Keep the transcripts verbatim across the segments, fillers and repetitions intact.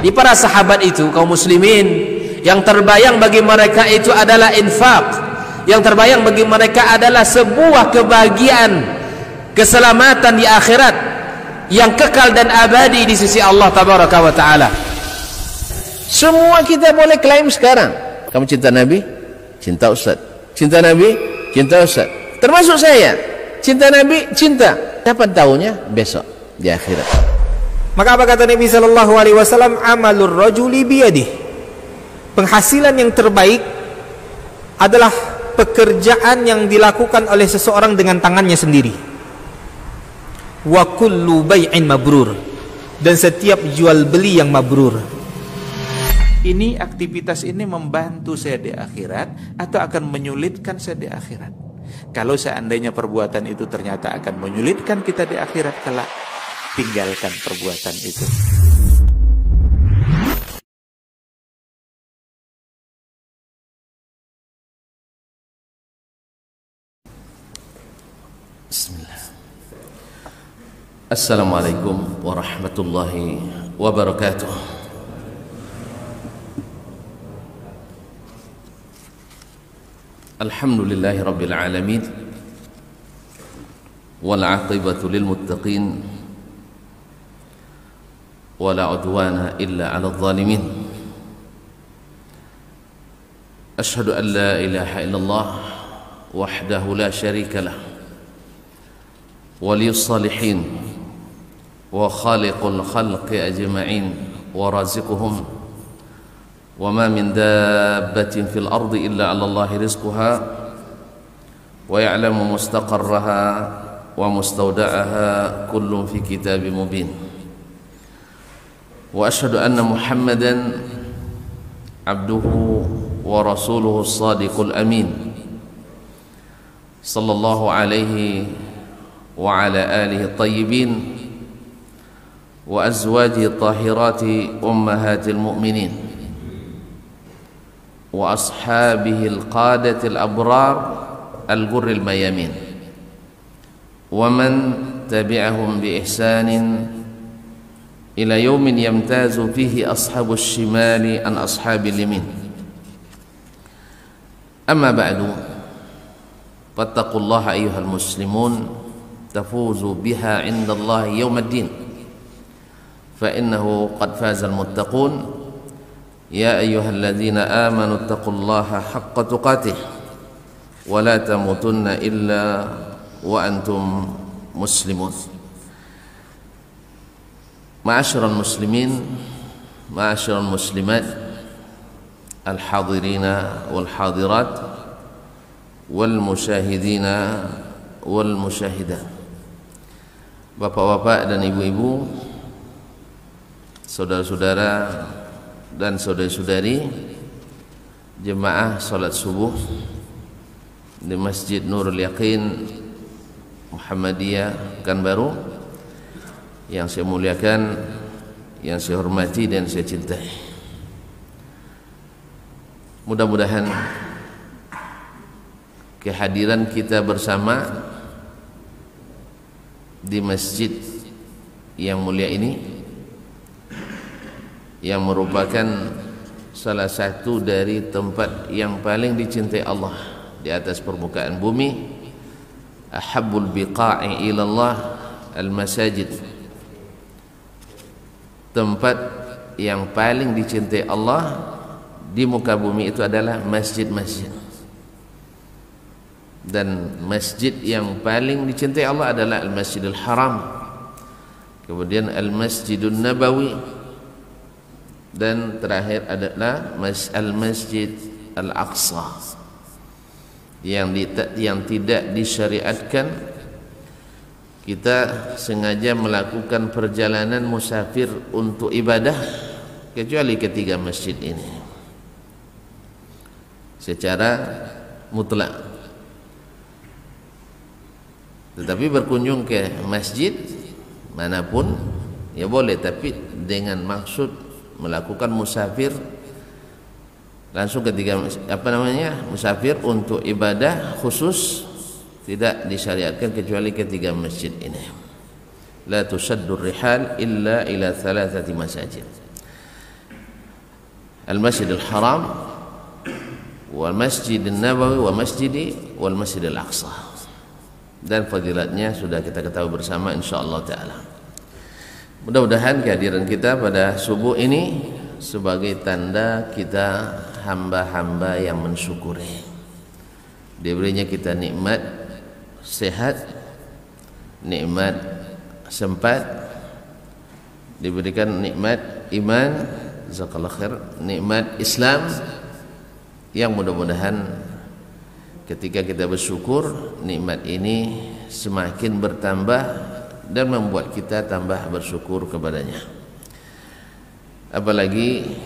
Di para sahabat itu, kaum muslimin, yang terbayang bagi mereka itu adalah infak, yang terbayang bagi mereka adalah sebuah kebahagiaan, keselamatan di akhirat yang kekal dan abadi di sisi Allah tabaraka wa taala. Semua kita boleh klaim sekarang. Kamu cinta Nabi? Cinta Ustaz. Cinta Nabi? Cinta Ustaz. Termasuk saya. Cinta Nabi? Cinta. Dapat tahunya besok di akhirat. Maka apa kata Nabi sallallahu alaihi wasallam? Amalur rajuli biyadih. Penghasilan yang terbaik adalah pekerjaan yang dilakukan oleh seseorang dengan tangannya sendiri. Wa kullu bai'in mabrur. Dan setiap jual beli yang mabrur. Ini aktivitas ini membantu saya di akhirat atau akan menyulitkan saya di akhirat? Kalau seandainya perbuatan itu ternyata akan menyulitkan kita di akhirat kelak, tinggalkan perbuatan itu. Bismillah. Assalamualaikum warahmatullahi wabarakatuh. Alhamdulillahi rabbil alamin, wal aqibatu lil muttaqin, wala udwana illa 'alal zalimin. Ashhadu an la ilaha illallah wahdahu la syarika lah, waliyus salihin wa khaliqul khalqi ajma'in wa raziquhum. وما من دابة في الأرض إلا على الله رزقها ويعلم مستقرها ومستودعها كل في كتاب مبين. وأشهد أن محمدا عبده ورسوله الصادق الأمين صلى الله عليه وعلى آله الطيبين وأزواجه الطاهرات أمهات المؤمنين وأصحابه القادة الأبرار الغر الميامين ومن تبعهم بإحسان إلى يوم يمتاز فيه أصحاب الشمال عن أصحاب اليمين. أما بعد فاتقوا الله أيها المسلمون تفوزوا بها عند الله يوم الدين، فإنه قد فاز المتقون. يا أيها الذين آمنوا اتقوا الله حق تقاته ولا تموتن إلا وأنتم مسلمون. معاشر المسلمين، معاشر المسلمات، الحاضرين والحاضرات والمشاهدين والمشاهدات. Bapak-bapak dan ibu-ibu, saudara-saudara dan saudari-saudari jemaah salat subuh di Masjid Nurul Yaqin Muhammadiyah Pekanbaru yang saya muliakan, yang saya hormati dan saya cintai. Mudah-mudahan kehadiran kita bersama di masjid yang mulia ini, yang merupakan salah satu dari tempat yang paling dicintai Allah di atas permukaan bumi. Ahabbul biqa'i ilallah al-masajid. Tempat yang paling dicintai Allah di muka bumi itu adalah masjid-masjid. Dan masjid yang paling dicintai Allah adalah Al-Masjidil Haram, kemudian Al-Masjidun Nabawi, dan terakhir adalah Al-Masjid Al-Aqsa yang, di, yang tidak disyariatkan kita sengaja melakukan perjalanan musafir untuk ibadah kecuali ketiga masjid ini secara mutlak. Tetapi berkunjung ke masjid manapun ya boleh, tapi dengan maksud melakukan musafir langsung ketika apa namanya musafir untuk ibadah khusus tidak disyariatkan kecuali ketiga masjid ini. La tusaddur rihal illa ila thalathati masajid. Al-Masjidil Haram wal Masjidin Nabawi wa Masjidi wal Masjidil Aqsa. Dan fadilatnya sudah kita ketahui bersama insyaallah taala. Mudah-mudahan kehadiran kita pada subuh ini sebagai tanda kita hamba-hamba yang mensyukuri. Diberinya kita nikmat sehat, nikmat sempat, diberikan nikmat iman, jazakallahu khair, nikmat Islam yang mudah-mudahan ketika kita bersyukur nikmat ini semakin bertambah dan membuat kita tambah bersyukur kepadanya. Apalagi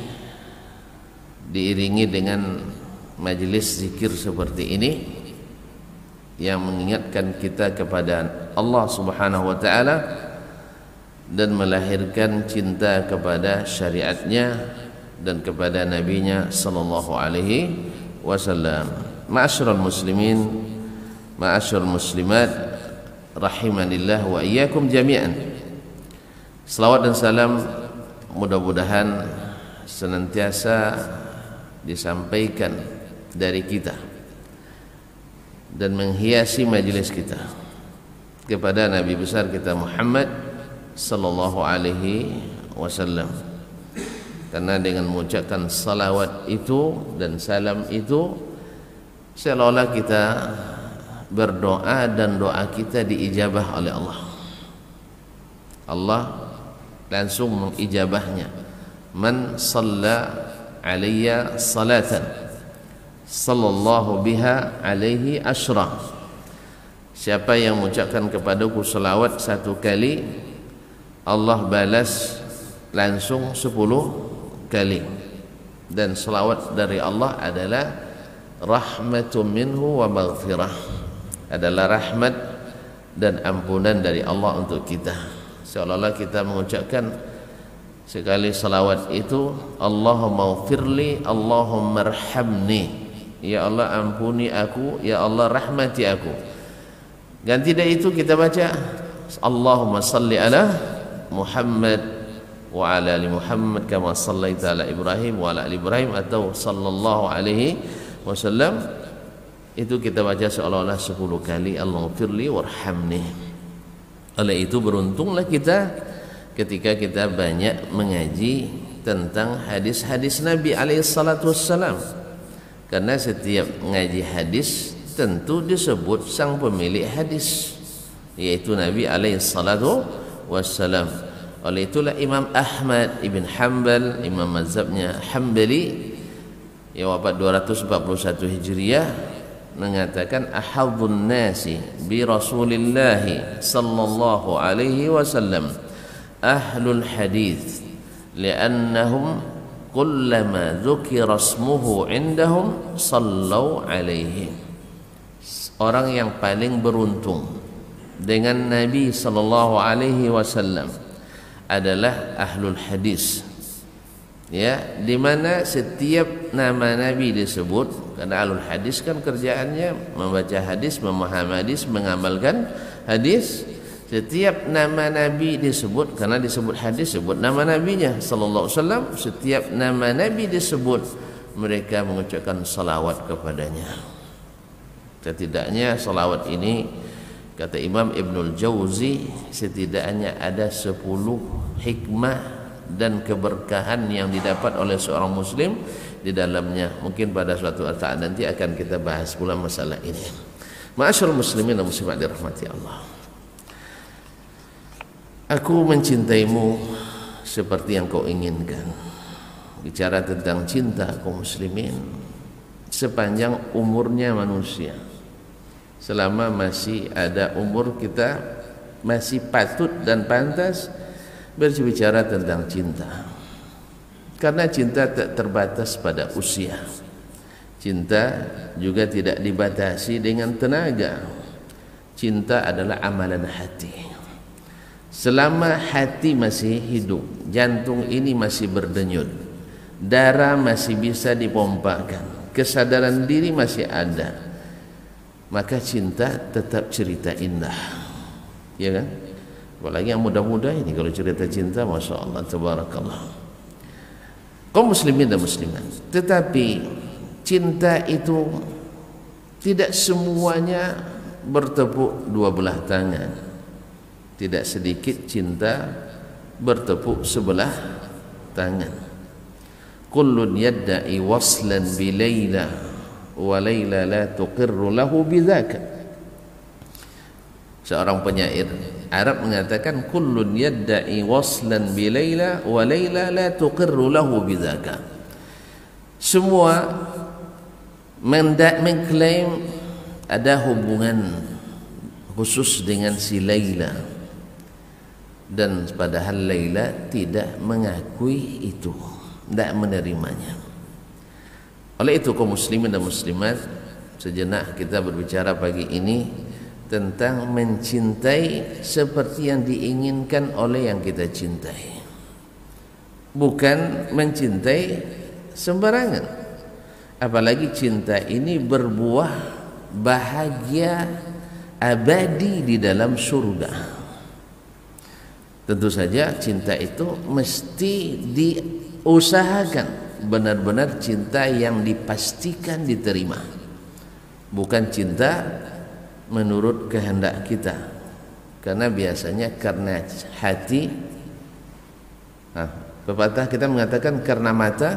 diiringi dengan majelis zikir seperti ini yang mengingatkan kita kepada Allah Subhanahu wa taala dan melahirkan cinta kepada syariatnya dan kepada nabinya sallallahu alaihi wasallam. Ma'asyiral muslimin, ma'asyiral muslimat, rahimanillah wa iyyakum jami'an. Selawat dan salam mudah-mudahan senantiasa disampaikan dari kita dan menghiasi majelis kita kepada Nabi besar kita Muhammad sallallahu alaihi wasallam. Karena dengan mengucapkan salawat itu dan salam itu seolah-olah kita berdoa dan doa kita diijabah oleh Allah. Allah langsung mengijabahnya. Man shalla alayya salatan sallallahu biha alaihi asyra. Siapa yang mengucapkan kepadaku selawat satu kali, Allah balas langsung sepuluh kali. Dan selawat dari Allah adalah rahmatun minhu wa maghfirah, adalah rahmat dan ampunan dari Allah untuk kita. Seolah-olah kita mengucapkan sekali salawat itu, Allahumma ghfirli, Allahumma arhamni, ya Allah ampuni aku, ya Allah rahmati aku. Ganti dari itu kita baca Allahumma salli ala Muhammad wa ala ali Muhammad kama sallaita ala Ibrahim wa ala ali Ibrahim, atau sallallahu alaihi wasallam. Itu kita baca seolah-olah sepuluh kali Allahumma ghfirli warhamni. Oleh itu beruntunglah kita ketika kita banyak mengaji tentang hadis-hadis Nabi alaihi salatu wassalam. Karena setiap mengaji hadis tentu disebut sang pemilik hadis, yaitu Nabi alaihi salatu wassalam. Oleh itulah Imam Ahmad ibn Hanbal, imam mazhabnya Hanbali yang wafat dua ratus empat puluh satu Hijriah, mengatakan ahadun nasi bi Rasulillah sallallahu alaihi wasallam ahlul hadis li'annahum kullama dzukira ismuhu indahum sallu alaihi. Orang yang paling beruntung dengan Nabi sallallahu alaihi wasallam adalah ahlul hadis, ya, di mana setiap nama Nabi disebut. Karena ahlul hadis kan kerjaannya membaca hadis, memahami hadis, mengamalkan hadis. Setiap nama Nabi disebut, karena disebut hadis, sebut nama nabinya sallallahu alaihi wasallam. Setiap nama Nabi disebut, mereka mengucapkan salawat kepadanya. Setidaknya salawat ini, kata Imam Ibnul Jauzi, setidaknya ada sepuluh hikmah dan keberkahan yang didapat oleh seorang muslim di dalamnya. Mungkin pada suatu saat nanti akan kita bahas pula masalah ini. Ma'asyiral muslimin dan muslimat dirahmati Allah. Aku mencintaimu seperti yang kau inginkan. Bicara tentang cinta kaum muslimin sepanjang umurnya manusia, selama masih ada umur, kita masih patut dan pantas berbicara tentang cinta. Karena cinta tak terbatas pada usia. Cinta juga tidak dibatasi dengan tenaga. Cinta adalah amalan hati. Selama hati masih hidup, jantung ini masih berdenyut, darah masih bisa dipompakan, kesadaran diri masih ada, maka cinta tetap cerita indah, ya kan? Apalagi yang muda-muda ini kalau cerita cinta, masya Allah, tabarakallah. kaum muslimin dan muslimat. Tetapi cinta itu tidak semuanya bertepuk dua belah tangan. Tidak sedikit cinta bertepuk sebelah tangan. Kullun yadda'i waslan bi Laila wa Laila la tuqirru lahu bidzaka. Seorang penyair Arab mengatakan kullun yadda'i waslan bi Laila wa Laila la tuqirru lahu bidzaka. Semua mengklaim ada hubungan khusus dengan si Laila, dan padahal Laila tidak mengakui itu, tidak menerimanya. Oleh itu kaum muslimin dan muslimat, sejenak kita berbicara pagi ini tentang mencintai seperti yang diinginkan oleh yang kita cintai, bukan mencintai sembarangan. Apalagi cinta ini berbuah bahagia abadi di dalam surga. Tentu saja cinta itu mesti diusahakan benar-benar cinta yang dipastikan diterima, bukan cinta menurut kehendak kita. Karena biasanya karena hati, nah, pepatah kita mengatakan karena mata,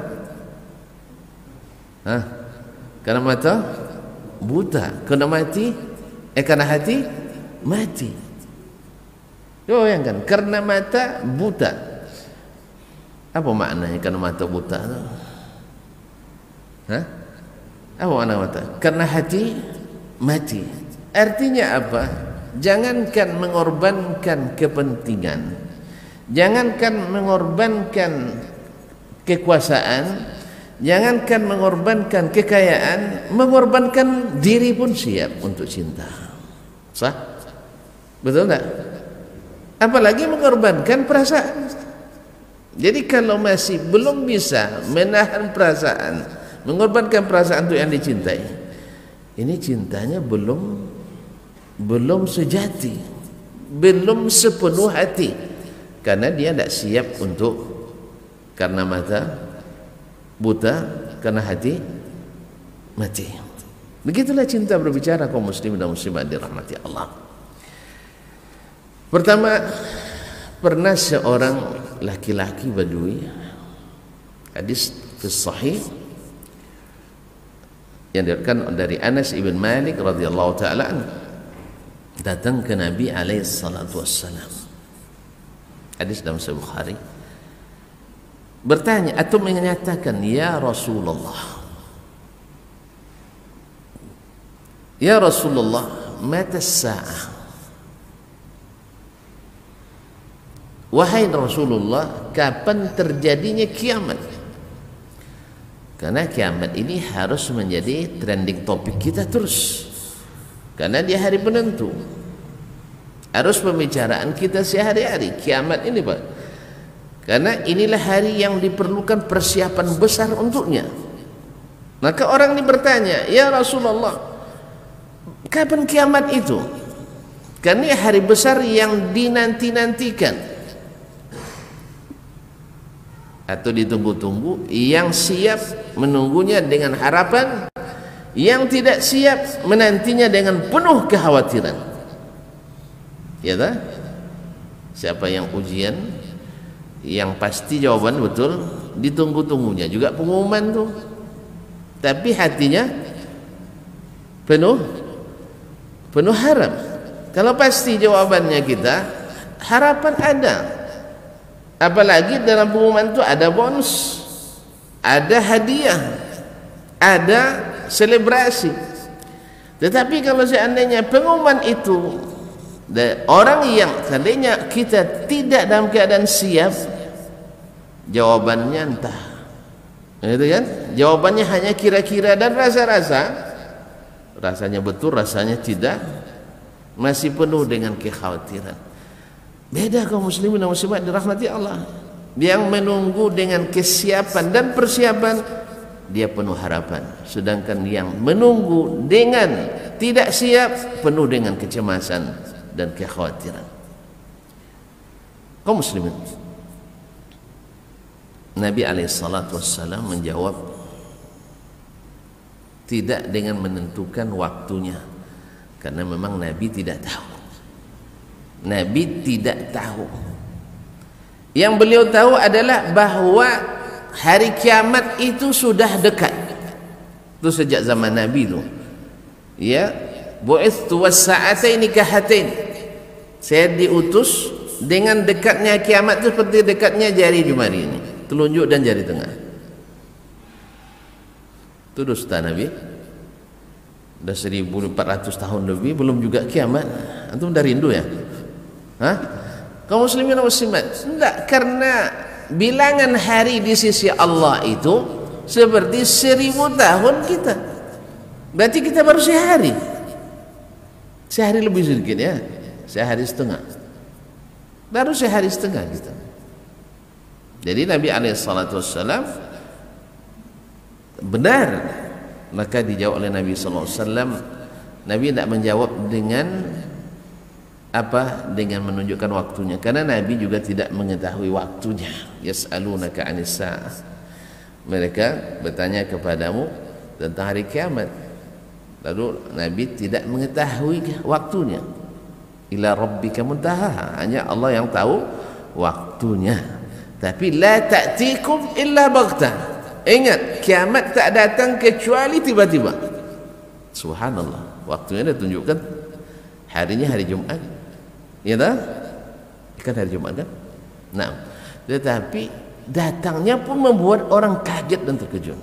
nah, karena mata buta, karena mati, eh karena hati mati. Oh yang kan, karena mata buta. Apa maknanya karena mata buta? Hah? Apa makna mata? Karena hati mati. Artinya apa? Jangankan mengorbankan kepentingan, jangankan mengorbankan kekuasaan, jangankan mengorbankan kekayaan, mengorbankan diri pun siap untuk cinta. Sah? Betul tak? Apalagi mengorbankan perasaan. Jadi kalau masih belum bisa menahan perasaan, mengorbankan perasaan untuk yang dicintai, ini cintanya belum belum sejati, belum sepenuh hati, karena dia tidak siap untuk karena mata buta, karena hati mati. Begitulah cinta berbicara kaum muslimin dan muslimat dirahmati Allah. Pertama, pernah seorang laki-laki Badui, hadis sahih yang diriwayatkan dari Anas ibn Malik radhiyallahu taala anhu, datang ke Nabi alaihi salatu wassalam. Hadis dalam Sahih Bukhari. Bertanya atau menyatakan, ya Rasulullah, ya Rasulullah, mata as-sa'ah? Wahai Rasulullah, kapan terjadinya kiamat? Karena kiamat ini harus menjadi trending topik kita terus, karena dia hari penentu, harus pembicaraan kita sehari-hari kiamat ini, Pak. Karena inilah hari yang diperlukan persiapan besar untuknya. Maka orang ini bertanya, ya Rasulullah, kapan kiamat itu? Karena hari besar yang dinanti-nantikan atau ditunggu-tunggu, yang siap menunggunya dengan harapan, yang tidak siap menantinya dengan penuh kekhawatiran. Ya tak? Siapa yang ujian, yang pasti jawaban betul, ditunggu-tunggunya juga pengumuman tuh, tapi hatinya penuh penuh harap. Kalau pasti jawabannya kita, harapan ada. Apalagi dalam pengumuman itu ada bonus, ada hadiah, ada selebrasi. Tetapi kalau seandainya pengumuman itu, orang yang seandainya kita tidak dalam keadaan siap, jawabannya entah, itu kan? Jawabannya hanya kira-kira dan rasa-rasa, rasanya betul, rasanya tidak, masih penuh dengan kekhawatiran. Beda kaum muslimin dan muslimat dirahmati Allah, yang menunggu dengan kesiapan dan persiapan, dia penuh harapan. Sedangkan yang menunggu dengan tidak siap, penuh dengan kecemasan dan kekhawatiran. Kaum muslimin, Nabi alaihi salatu wassalam menjawab, tidak dengan menentukan waktunya, karena memang Nabi tidak tahu. Nabi tidak tahu. Yang beliau tahu adalah bahwa hari kiamat itu sudah dekat. Itu sejak zaman Nabi itu. Ya, bu'ithtu was-sa'ataini kahatain. Saya diutus dengan dekatnya kiamat itu seperti dekatnya jari jemari ini, telunjuk dan jari tengah. Itu dusta Nabi. Sudah seribu empat ratus tahun lebih belum juga kiamat. Antum dah rindu ya? Hah? Kaum muslimin dan muslimat, tidak, karena bilangan hari di sisi Allah itu seperti seribu tahun kita. Berarti kita baru sehari. Sehari lebih sedikit ya. Sehari setengah. Baru sehari setengah kita. Jadi Nabi alaihi salatu wassalam benar. Maka dijawab oleh Nabi sallallahu alaihi wasallam. Nabi tidak menjawab dengan apa? Dengan menunjukkan waktunya, karena Nabi juga tidak mengetahui waktunya. Yas'alunaka 'anis sa'ah. Mereka bertanya kepadamu tentang hari kiamat. Lalu Nabi tidak mengetahui waktunya. Ila rabbika muntaha. Hanya Allah yang tahu waktunya. Tapi la ta'tikum illa baghtah. Ingat, kiamat tak datang kecuali tiba-tiba. Subhanallah. Waktunya dah tunjukkan. Harinya hari Jumat. Ya tak? Kan hari Jumat kan? Nah, tetapi datangnya pun membuat orang kaget dan terkejut.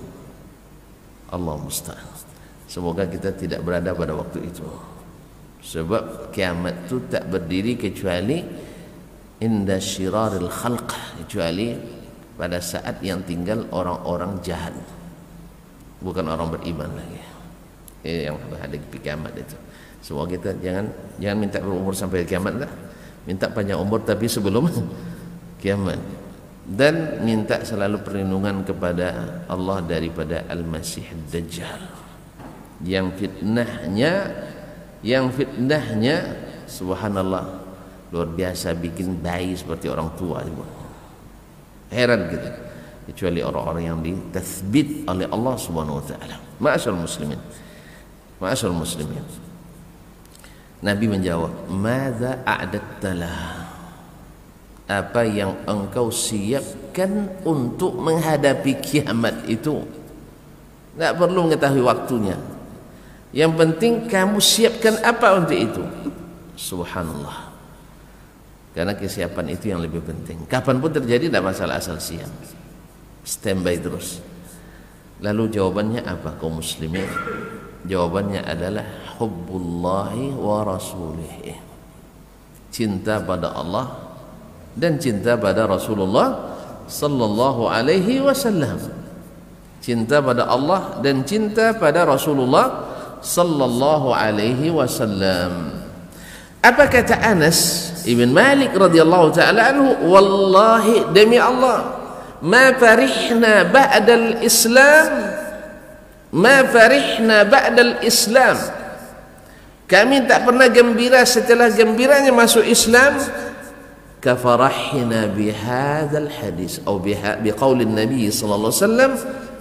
Allah musta'an. Semoga kita tidak berada pada waktu itu. Sebab kiamat itu tak berdiri kecuali inda syiraril khalq, kecuali pada saat yang tinggal orang-orang jahat, bukan orang beriman lagi. Eh, yang menghadapi kiamat itu. Semoga kita jangan jangan minta berumur sampai kiamat lah. Minta panjang umur tapi sebelum kiamat. Dan minta selalu perlindungan kepada Allah daripada Al-Masih Dajjal. Yang fitnahnya yang fitnahnya subhanallah luar biasa, bikin bayi seperti orang tua juga. Heran kita, kecuali orang-orang yang ditathbit oleh Allah Subhanahu wa taala. Ma'asyiral muslimin. Ma'asyiral muslimin. Nabi menjawab, "Madza a'dattalah?" Apa yang engkau siapkan untuk menghadapi kiamat itu? Tak perlu mengetahui waktunya. Yang penting kamu siapkan apa untuk itu. Subhanallah. Karena kesiapan itu yang lebih penting. Kapan pun terjadi tidak masalah, asal siap. Standby terus. Lalu jawabannya apa kaum muslimin? Jawabannya adalah hubbullahi wa rasulih. Cinta pada Allah dan cinta pada Rasulullah sallallahu alaihi wasallam. Cinta pada Allah dan cinta pada Rasulullah sallallahu alaihi wasallam. Apa kata Anas ibn Malik radhiyallahu taala anhu? Wallahi, demi Allah, ma farihna ba'dal Islam, ma farihna ba'dal Islam. Kami tak pernah gembira setelah gembiranya masuk Islam. Kafarahina bihadzal hadis atau biqaulin Nabi sallallahu alaihi wasallam,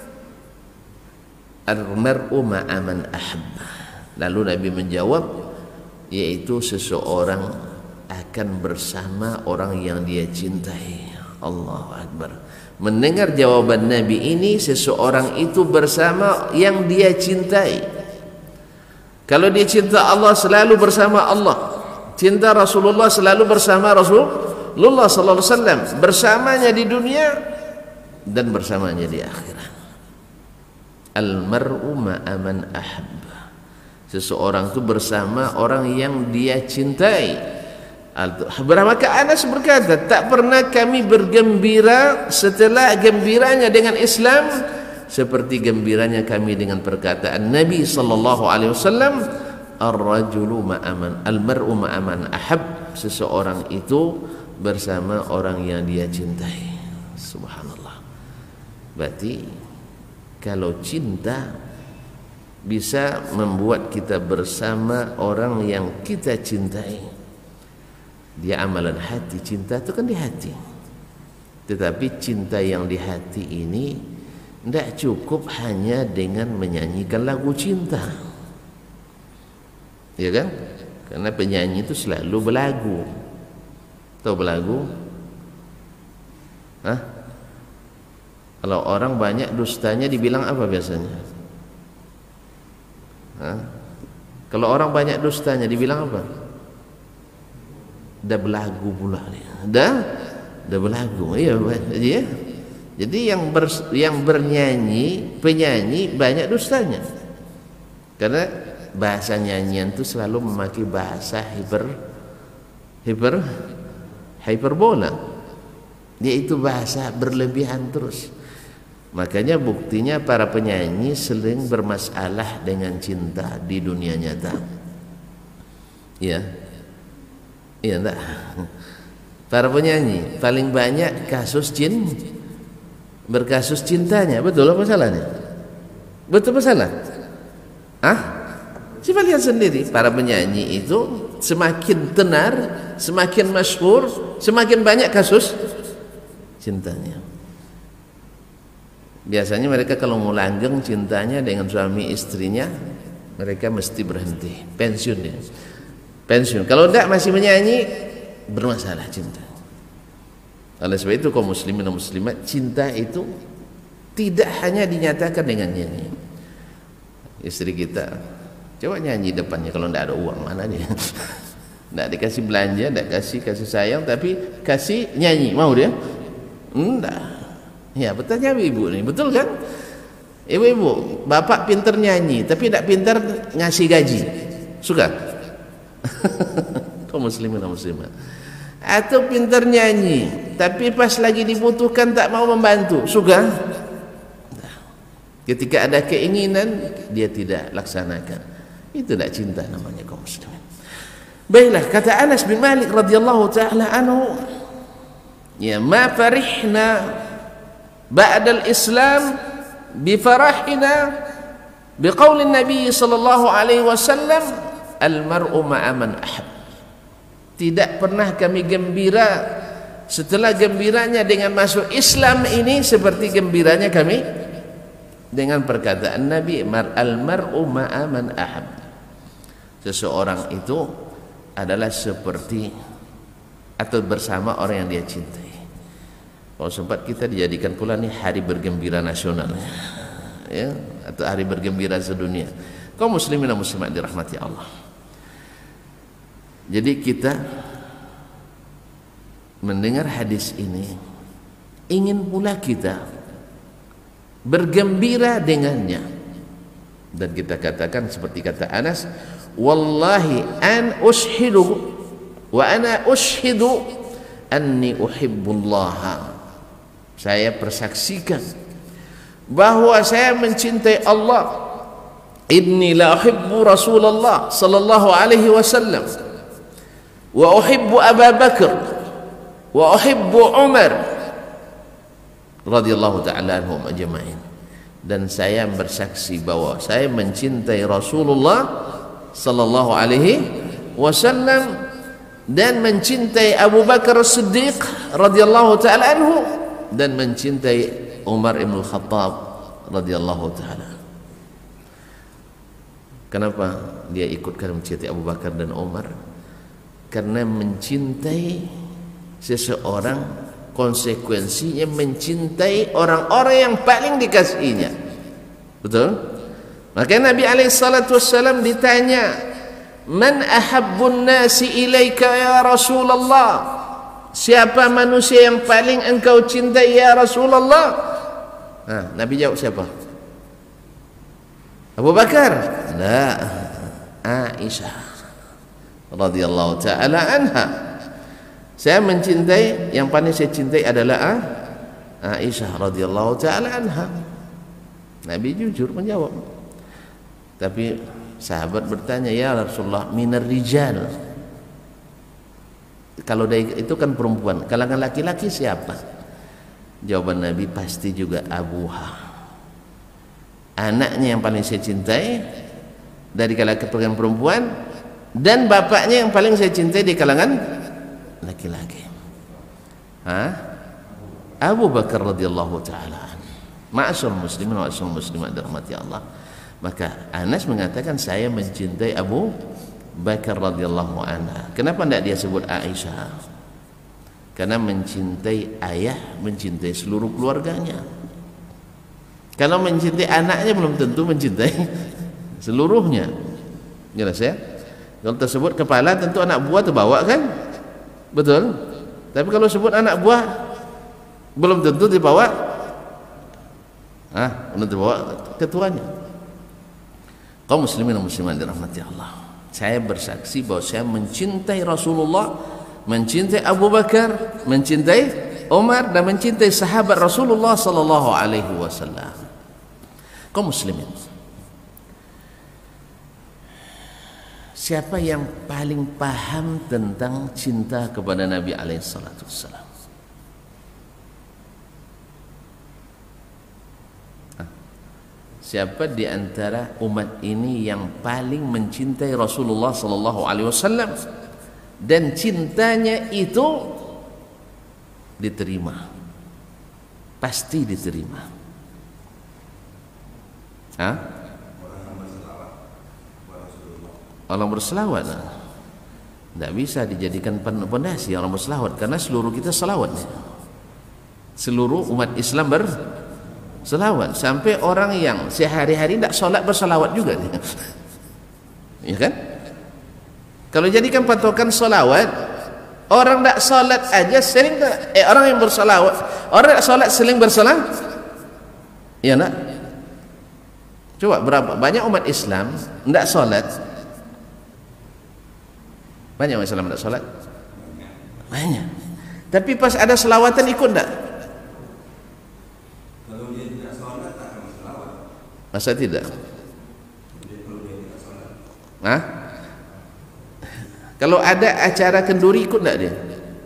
al-mar'u ma'a man ahabba. Lalu Nabi menjawab, yaitu seseorang akan bersama orang yang dia cintai. Allahu Akbar. Mendengar jawaban Nabi ini, seseorang itu bersama yang dia cintai. Kalau dia cinta Allah, selalu bersama Allah. Cinta Rasulullah, selalu bersama Rasulullah sallallahu alaihi wasallam, bersamanya di dunia dan bersamanya di akhirat. Al-mar'u ma'a man ahabba. Seseorang itu bersama orang yang dia cintai. Maka Anas berkata, tak pernah kami bergembira setelah gembiranya dengan Islam seperti gembiranya kami dengan perkataan Nabi sallallahu alaihi wasallam, ar-rajulu ma'a man al-mar'u ma'a man ahab. Seseorang itu bersama orang yang dia cintai. Subhanallah. Berarti kalau cinta bisa membuat kita bersama orang yang kita cintai. Dia amalan hati, cinta itu kan di hati. Tetapi cinta yang di hati ini tidak cukup hanya dengan menyanyikan lagu cinta, ya kan? Karena penyanyi itu selalu belagu. Tahu belagu? Hah? Kalau orang banyak dustanya dibilang apa biasanya? Hah? Kalau orang banyak dustanya dibilang apa? Dah belagu pula nih. Dah, dah belagu. Iya, iya. Jadi yang ber, yang bernyanyi, penyanyi banyak dustanya. Karena bahasa nyanyian itu selalu memakai bahasa hiper hiper hiperbola. Yaitu bahasa berlebihan terus. Makanya buktinya para penyanyi sering bermasalah dengan cinta di dunia nyata. Iya. Iya enggak? Para penyanyi paling banyak kasus jin berkasus cintanya. Betul apa salahnya? Betul apa salah? Ah? Coba lihat sendiri, para penyanyi itu semakin tenar, semakin masyhur, semakin banyak kasus cintanya. Biasanya mereka kalau mau langgeng cintanya dengan suami istrinya, mereka mesti berhenti, pensiun ya. Pensiun. Kalau tidak masih menyanyi, bermasalah cinta. Oleh sebab itu kaum muslimin dan muslimat, cinta itu tidak hanya dinyatakan dengan nyanyi. Istri kita coba nyanyi depannya, kalau tidak ada uang mana dia? Tidak dikasih belanja, tidak kasih kasih sayang, tapi kasih nyanyi, mau dia? Enggak. Ya, bertanya ibu nih, betul kan? Ibu-ibu, bapak pinter nyanyi, tapi tidak pinter ngasih gaji. Suka? Kaum muslimin dan muslimat. Atau pinter nyanyi, tapi pas lagi dibutuhkan tak mau membantu. Suka? Ketika ada keinginan, dia tidak laksanakan. Itu tidak cinta namanya kaum muslimin. Baiklah, kata Anas bin Malik radhiyallahu taala anhu, ya ma farihna ba'da al-islam bi farahina bi qauli Nabi sallallahu alaihi wasallam al-mar'u ma'a man ahab. Tidak pernah kami gembira setelah gembiranya dengan masuk Islam ini seperti gembiranya kami dengan perkataan Nabi, al-mar'u ma'a man ahab. Seseorang itu adalah seperti atau bersama orang yang dia cintai. Kalau sempat kita dijadikan pula nih hari bergembira nasional, ya, atau hari bergembira sedunia. Kaum muslimin dan muslimat dirahmati Allah. Jadi kita mendengar hadis ini, ingin pula kita bergembira dengannya, dan kita katakan seperti kata Anas, wallahi an ushidu wa ana ushidu anni uhibbullaha. Saya persaksikan bahwa saya mencintai Allah. Inni la uhibbu Rasulullah sallallahu alaihi wasallam wa uhibbu Abu Bakar wa uhibbu Umar radhiyallahu ta'ala anhum ajma'in. Dan saya bersaksi bahwa saya mencintai Rasulullah sallallahu alaihi wasallam dan mencintai Abu Bakar As-Siddiq radhiyallahu ta'ala anhu dan mencintai Umar ibn Khattab radhiyallahu ta'ala. Kenapa dia ikutkan mencintai Abu Bakar dan Umar? Karena mencintai seseorang konsekuensinya mencintai orang-orang yang paling dikasihinya. Betul? Maka Nabi alaihi salatu wassalam ditanya, "Man ahabbun nasi ilaika ya Rasulullah?" Siapa manusia yang paling engkau cintai ya Rasulullah? Nah, Nabi jawab siapa? Abu Bakar? La, Aisyah radhiyallahu ta'ala anha. Saya mencintai, yang paling saya cintai adalah Aisyah radhiyallahu ta'ala anha. Nabi jujur menjawab. Tapi sahabat bertanya, ya Rasulullah, minar rijal, kalau itu kan perempuan, kalangan laki-laki siapa? Jawaban Nabi, pasti juga Abuha, anaknya yang paling saya cintai dari kalangan perempuan, dan bapaknya yang paling saya cintai di kalangan laki-laki. Hah? Abu Bakar radhiyallahu taala. Ma'asyiral muslimin wa ma'asyiral muslimat dirahmati Allah. Maka Anas mengatakan saya mencintai Abu Bakar radhiyallahu anha. Kenapa tidak dia sebut Aisyah? Karena mencintai ayah, mencintai seluruh keluarganya. Kalau mencintai anaknya belum tentu mencintai seluruhnya. Jelas ya? Kalau tersebut kepala tentu anak buah terbawa kan? Betul? Tapi kalau sebut anak buah belum tentu dibawa. Ah, belum terbawa ketuanya. Kaum muslimin dan muslimat dirahmati Allah. Saya bersaksi bahwa saya mencintai Rasulullah, mencintai Abu Bakar, mencintai Umar dan mencintai sahabat Rasulullah sallallahu alaihi wasallam. Kaum muslimin, siapa yang paling paham tentang cinta kepada Nabi alaihi salatu wassalam? Siapa di antara umat ini yang paling mencintai Rasulullah sallallahu alaihi wasallam dan cintanya itu diterima? Pasti diterima. Hah? Orang berselawat. Tidak bisa dijadikan pondasi orang berselawat karena seluruh kita selawat. Seluruh umat Islam ber selawat, sampai orang yang sehari-hari tidak sholat berselawat juga. Ya kan? Kalau jadikan patokan selawat, orang tidak sholat aja sering eh orang yang berselawat, orang tidak sholat sering berselawat. Ya nak? Coba berapa banyak umat Islam tidak sholat? Banyak umat Islam tidak sholat? Banyak. Tapi pas ada selawatan ikut tidak? Masa tidak? Hah? Kalau ada acara kenduri ikut tak dia?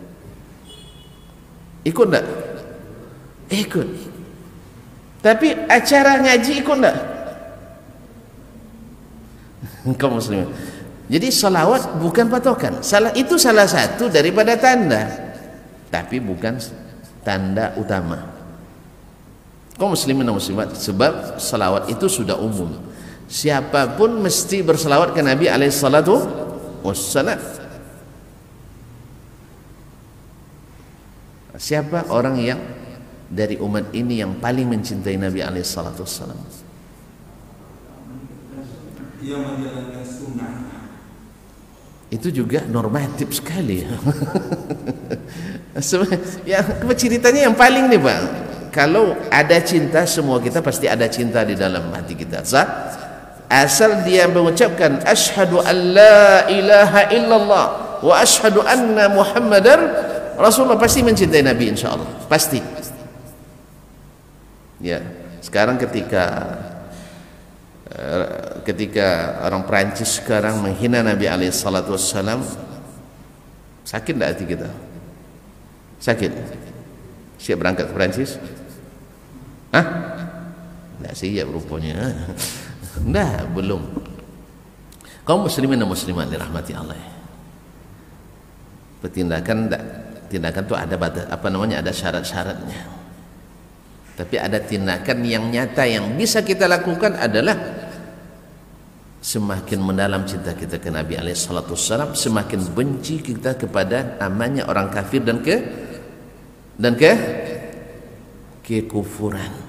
Ikut tak? Ikut. Tapi acara ngaji ikut tak? Kaum muslimin. Jadi salawat bukan patokan. Salah itu salah satu daripada tanda, tapi bukan tanda utama. Kaum muslimin dan muslimat, sebab salawat itu sudah umum. Siapapun mesti bersalawat ke Nabi alaihi salatu wassalam. Siapa orang yang dari umat ini yang paling mencintai Nabi alaihi salatu wassalam? Yang menjalankan sunnah. Itu juga normatif sekali. Ya, ceritanya yang paling nih Bang. Kalau ada cinta, semua kita pasti ada cinta di dalam hati kita. Sah? Asal dia mengucapkan asyhadu an la ilaha illallah wa asyhadu anna muhammadar Rasulullah, pasti mencintai Nabi insyaallah. Pasti. Ya, sekarang ketika ketika orang Perancis sekarang menghina Nabi alaihi salatu wassalam, sakit enggak hati kita? Sakit. Siap berangkat ke Perancis? Hah? Tidak siap rupanya. Dah, belum. Kaum muslimin dan muslimat dirahmati Allah. Tindakan tindakan itu ada batas, apa namanya, ada syarat-syaratnya. Tapi ada tindakan yang nyata yang bisa kita lakukan adalah semakin mendalam cinta kita ke Nabi alaihi salatu wassalam, semakin benci kita kepada namanya orang kafir dan ke dan ke kekufuran.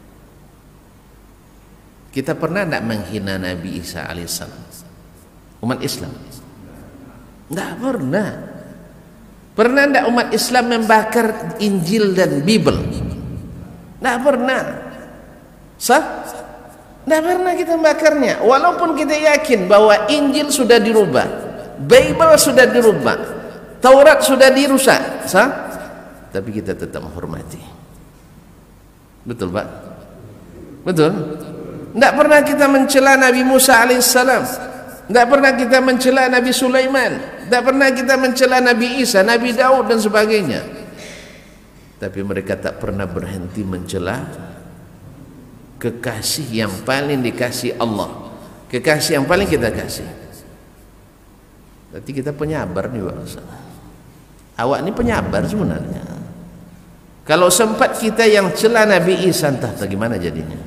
Kita pernah tidak menghina Nabi Isa alaihissalam, umat Islam? Tidak pernah. Pernah tidak umat Islam membakar Injil dan Bible? Tidak pernah. Sah? Tidak pernah kita membakarnya. Walaupun kita yakin bahwa Injil sudah dirubah, Bible sudah dirubah, Taurat sudah dirusak, sah? Tapi kita tetap menghormati. Betul Pak? Betul? Tidak pernah kita mencela Nabi Musa alaihissalam, tidak pernah kita mencela Nabi Sulaiman, tidak pernah kita mencela Nabi Isa, Nabi Daud dan sebagainya. Tapi mereka tak pernah berhenti mencela kekasih yang paling dikasih Allah, kekasih yang paling kita kasih. Berarti kita penyabar nih Pak. Awak ini penyabar sebenarnya. Kalau sempat kita yang celah Nabi Isa, entah bagaimana jadinya.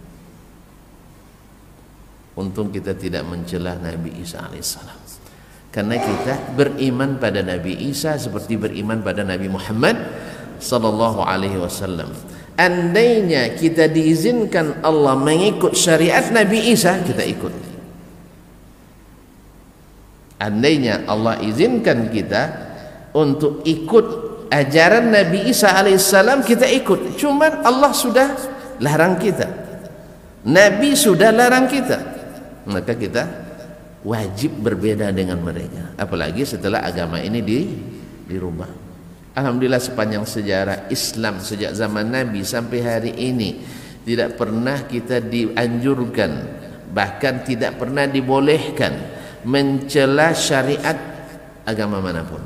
Untung kita tidak mencela Nabi Isa alaihissalam, karena kita beriman pada Nabi Isa seperti beriman pada Nabi Muhammad sallallahu alaihi wasallam. Andainya kita diizinkan Allah mengikut syariat Nabi Isa, kita ikut. Andainya Allah izinkan kita untuk ikut ajaran Nabi Isa alaihissalam, kita ikut. Cuman Allah sudah larang kita, Nabi sudah larang kita, maka kita wajib berbeda dengan mereka. Apalagi setelah agama ini di, dirubah. Alhamdulillah sepanjang sejarah Islam sejak zaman Nabi sampai hari ini tidak pernah kita dianjurkan, bahkan tidak pernah dibolehkan mencela syariat agama manapun.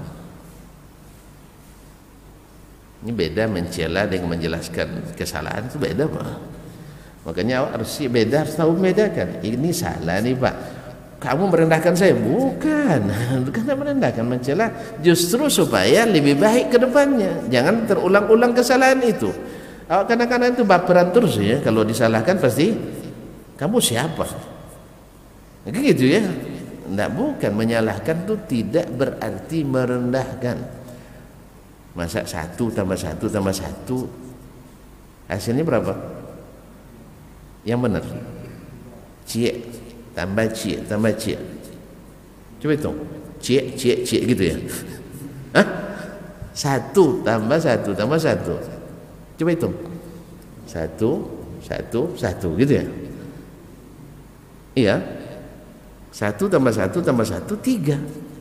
Ini beda mencela dengan menjelaskan kesalahan, itu beda Pak. Makanya harus beda, harus tahu membedakan. Ini salah nih Pak, kamu merendahkan saya. Bukan, bukan merendahkan, mencela justru supaya lebih baik ke depannya. Jangan terulang-ulang kesalahan itu. Kadang-kadang itu baperan terus ya, kalau disalahkan pasti kamu siapa? Kayak gitu ya. Tidak, bukan, menyalahkan itu tidak berarti merendahkan. Masa satu tambah satu tambah satu hasilnya berapa? Yang benar cie tambah cie tambah cie, coba hitung cie cie cie gitu ya. Hah? Satu tambah satu tambah satu, coba hitung satu satu satu gitu ya. Iya, satu tambah satu tambah satu tiga.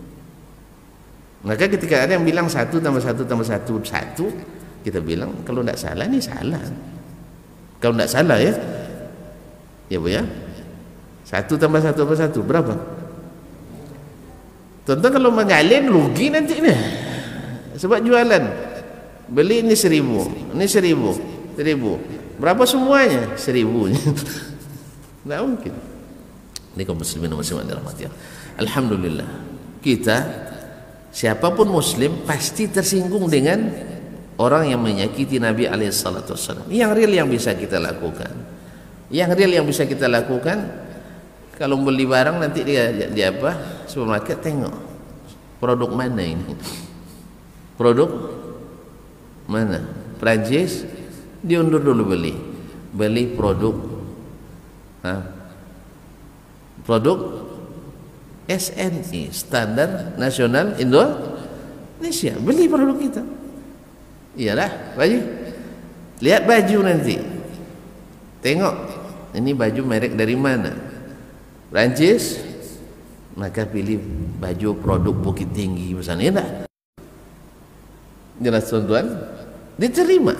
Maka ketika ada yang bilang satu tambah satu tambah satu satu, kita bilang kalau tidak salah ini salah. Kalau tidak salah ya, ya Bu ya, satu tambah satu tambah satu berapa? Tentu kalau mengalin rugi nanti nih, sebab jualan beli ini seribu, ini seribu, seribu, berapa semuanya? Seribu. Tidak mungkin. Ini kaum muslimin dan muslimat dirahmati Allah. Alhamdulillah, kita siapapun muslim pasti tersinggung dengan orang yang menyakiti Nabi alaihi salatu wassalam. Yang real yang bisa kita lakukan, yang real yang bisa kita lakukan, kalau beli barang nanti dia di apa supermarket, tengok produk mana ini, produk mana Prancis, diundur dulu beli, beli produk, ha? Produk S N I, Standar Nasional Indonesia, beli produk kita. Iyalah baju, lihat baju nanti, tengok ini baju merek dari mana, Prancis, maka pilih baju produk Bukit Tinggi misalnya. Enggak jelas tuan-tuan, diterima.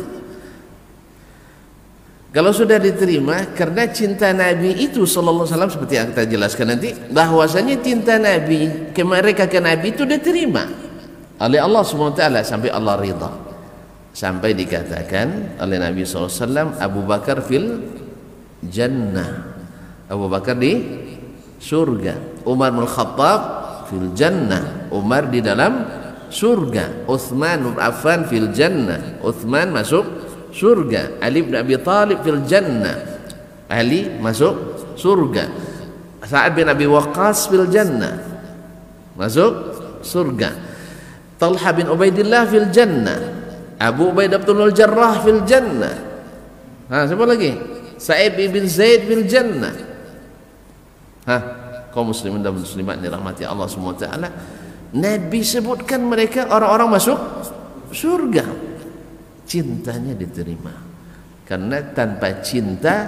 Kalau sudah diterima karena cinta Nabi itu sallallahu alaihi wasallam, seperti yang kita jelaskan nanti, bahwasanya cinta Nabi ke mereka ke Nabi itu diterima oleh Allah subhanahu wa taala sampai Allah ridha, sampai dikatakan oleh Nabi sallallahu alaihi wasallam, Abu Bakar fil jannah, Abu Bakar di surga, Umar bin Khattab fil jannah, Umar di dalam surga, Utsman bin Affan fil jannah, Utsman masuk surga, Ali bin Abi Thalib fil jannah, Ali masuk surga, Sa'ad bin Abi Waqqas fil jannah, masuk surga, Talha bin Ubaidillah fil jannah, Abu Ubaidah bin Al-Jarrah fil jannah. Ha, siapa lagi? Sa'id bin Zaid fil jannah. Ha, kaum muslimin dan muslimat dirahmati Allah Subhanahu wa taala, Nabi sebutkan mereka orang-orang masuk surga. Cintanya diterima, karena tanpa cinta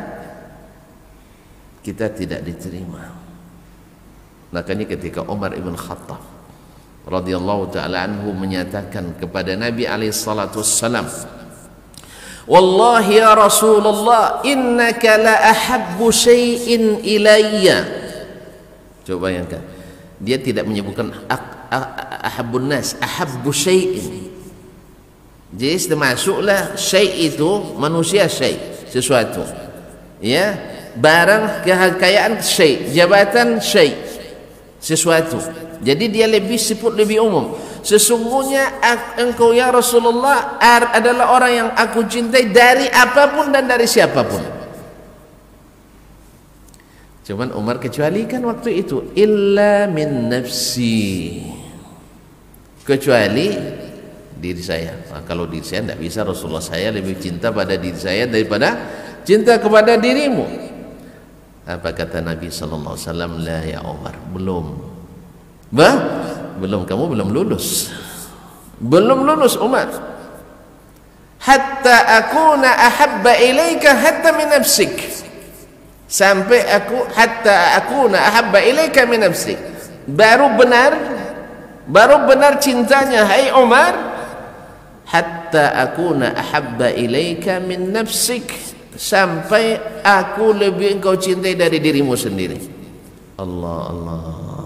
kita tidak diterima. Makanya ketika Umar ibn Khattab radhiyallahu taala anhu menyatakan kepada Nabi alaihi salatu wassalam, wallahi ya Rasulullah, innaka la ahabbu syai'in ilayya. Coba bayangkan, dia tidak menyebutkan ahabbun nas, ahabbu syai'in. Jadi termasuklah syai' itu manusia, syai' sesuatu, ya, barang, kekayaan syai', jabatan syai', sesuatu. Jadi dia lebih sebut lebih umum. sesungguhnya engkau ya Rasulullah adalah orang yang aku cintai dari apapun dan dari siapapun. Cuman Umar kecualikan waktu itu, illa min nafsi, kecuali diri saya. Nah, kalau diri saya tidak bisa, Rasulullah saya lebih cinta pada diri saya daripada cinta kepada dirimu. Apa kata Nabi sallallahu alaihi wasallam? La ya Umar, belum. Bah, belum, kamu belum lulus. Belum lulus Umar. Hatta akuna ahabba ilaika hatta min nafsik. Sampai aku hatta akuna ahabba ilaika min nafsik. Baru benar, baru benar cintanya hai Umar. Hatta akuna ahabba ilaika min nafsik. Sampai aku lebih engkau cintai dari dirimu sendiri. Allah Allah.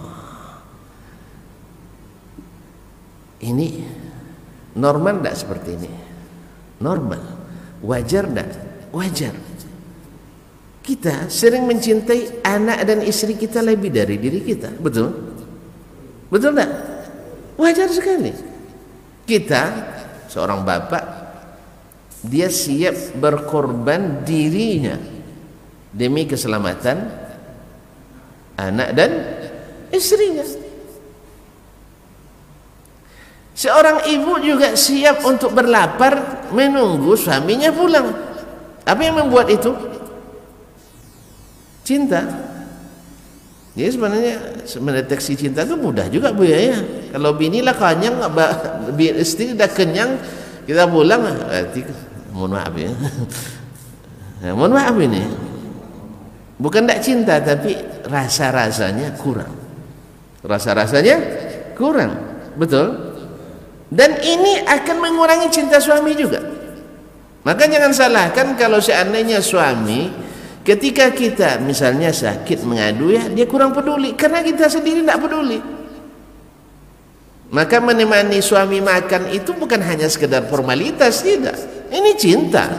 Ini normal tidak seperti ini? Normal. Wajar tidak? Wajar. Kita sering mencintai anak dan istri kita lebih dari diri kita. Betul? Betul tidak? Wajar sekali. Kita, seorang bapak, dia siap berkorban dirinya demi keselamatan anak dan istrinya. Seorang ibu juga siap untuk berlapar menunggu suaminya pulang. Apa yang membuat itu? Cinta. Jadi sebenarnya mendeteksi cinta itu mudah juga Bu ya. Kalau bini lah kenyang, istri dah kenyang, kita pulang, berarti mohon maaf ya. Nah, mohon maaf ini. Bukan tak cinta, tapi rasa-rasanya kurang. Rasa-rasanya kurang. Betul? Dan ini akan mengurangi cinta suami juga. Maka jangan salahkan kalau seandainya suami ketika kita misalnya sakit mengadu ya, dia kurang peduli karena kita sendiri tidak peduli. Maka menemani suami makan itu bukan hanya sekedar formalitas, tidak. Ini cinta.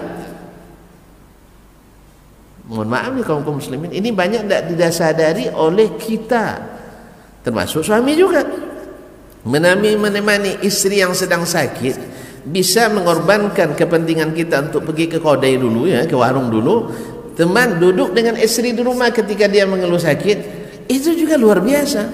Mohon maaf nih kaum kaum muslimin, ini banyak tidak disadari oleh kita, termasuk suami juga. Menemani, menemani istri yang sedang sakit bisa mengorbankan kepentingan kita untuk pergi ke kedai dulu ya, ke warung dulu. Teman duduk dengan istri di rumah ketika dia mengeluh sakit, itu juga luar biasa.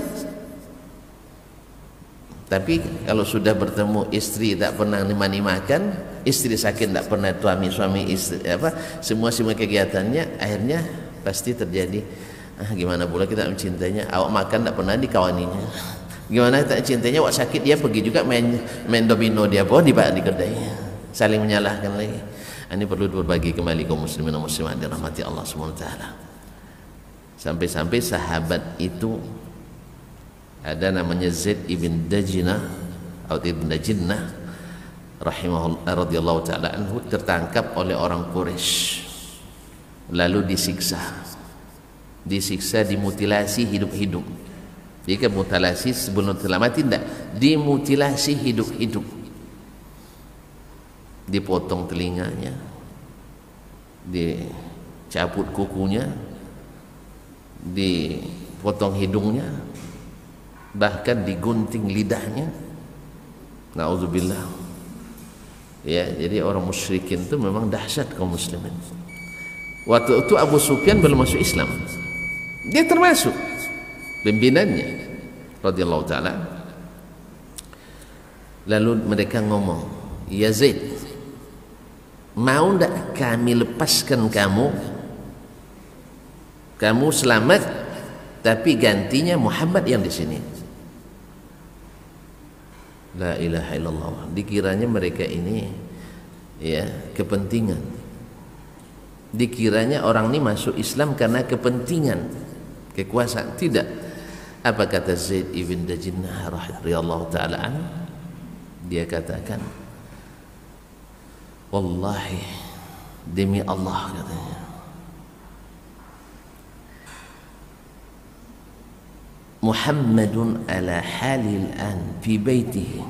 Tapi kalau sudah bertemu istri tak pernah menemani makan, istri sakit tak pernah suami suami istri apa semua semua kegiatannya, akhirnya pasti terjadi ah, gimana pula kita mencintainya, awak makan tak pernah dikawaninya. Gimana tak cintanya, wak sakit dia pergi juga main main domino dia pun di di kedai, saling menyalahkan lagi. Ini perlu berbagi kembali kaum muslimin dan muslimat dirahmati Allah subhanahu wa taala. Sampai-sampai sahabat itu ada namanya Zaid ibn Dajinah atau ibn Dajinah rahimahullah radhiyallahu taala anhu, tertangkap oleh orang Quraisy lalu disiksa. Disiksa, dimutilasi hidup-hidup. Jika mutilasi sebelum telah mati tidak, dimutilasi hidup-hidup, dipotong telinganya, dicabut kukunya, dipotong hidungnya, bahkan digunting lidahnya. Nauzubillah. Ya, jadi orang musyrikin itu memang dahsyat kaum muslimin. Waktu itu Abu Sufyan belum masuk Islam, dia termasuk pimpinannya radhiyallahu taala. Lalu mereka ngomong, ya Zaid, mau ndak kami lepaskan kamu, kamu selamat, tapi gantinya Muhammad yang di sini. La ilaha illallah. Dikiranya mereka ini ya kepentingan, dikiranya orang ini masuk Islam karena kepentingan, kekuasaan. Tidak. Apa kata Zaid ibn Dajinah radhiyallahu taala anhu? Dia katakan, wallahi, demi Allah katanya, Muhammadun ala halil an fi baitihi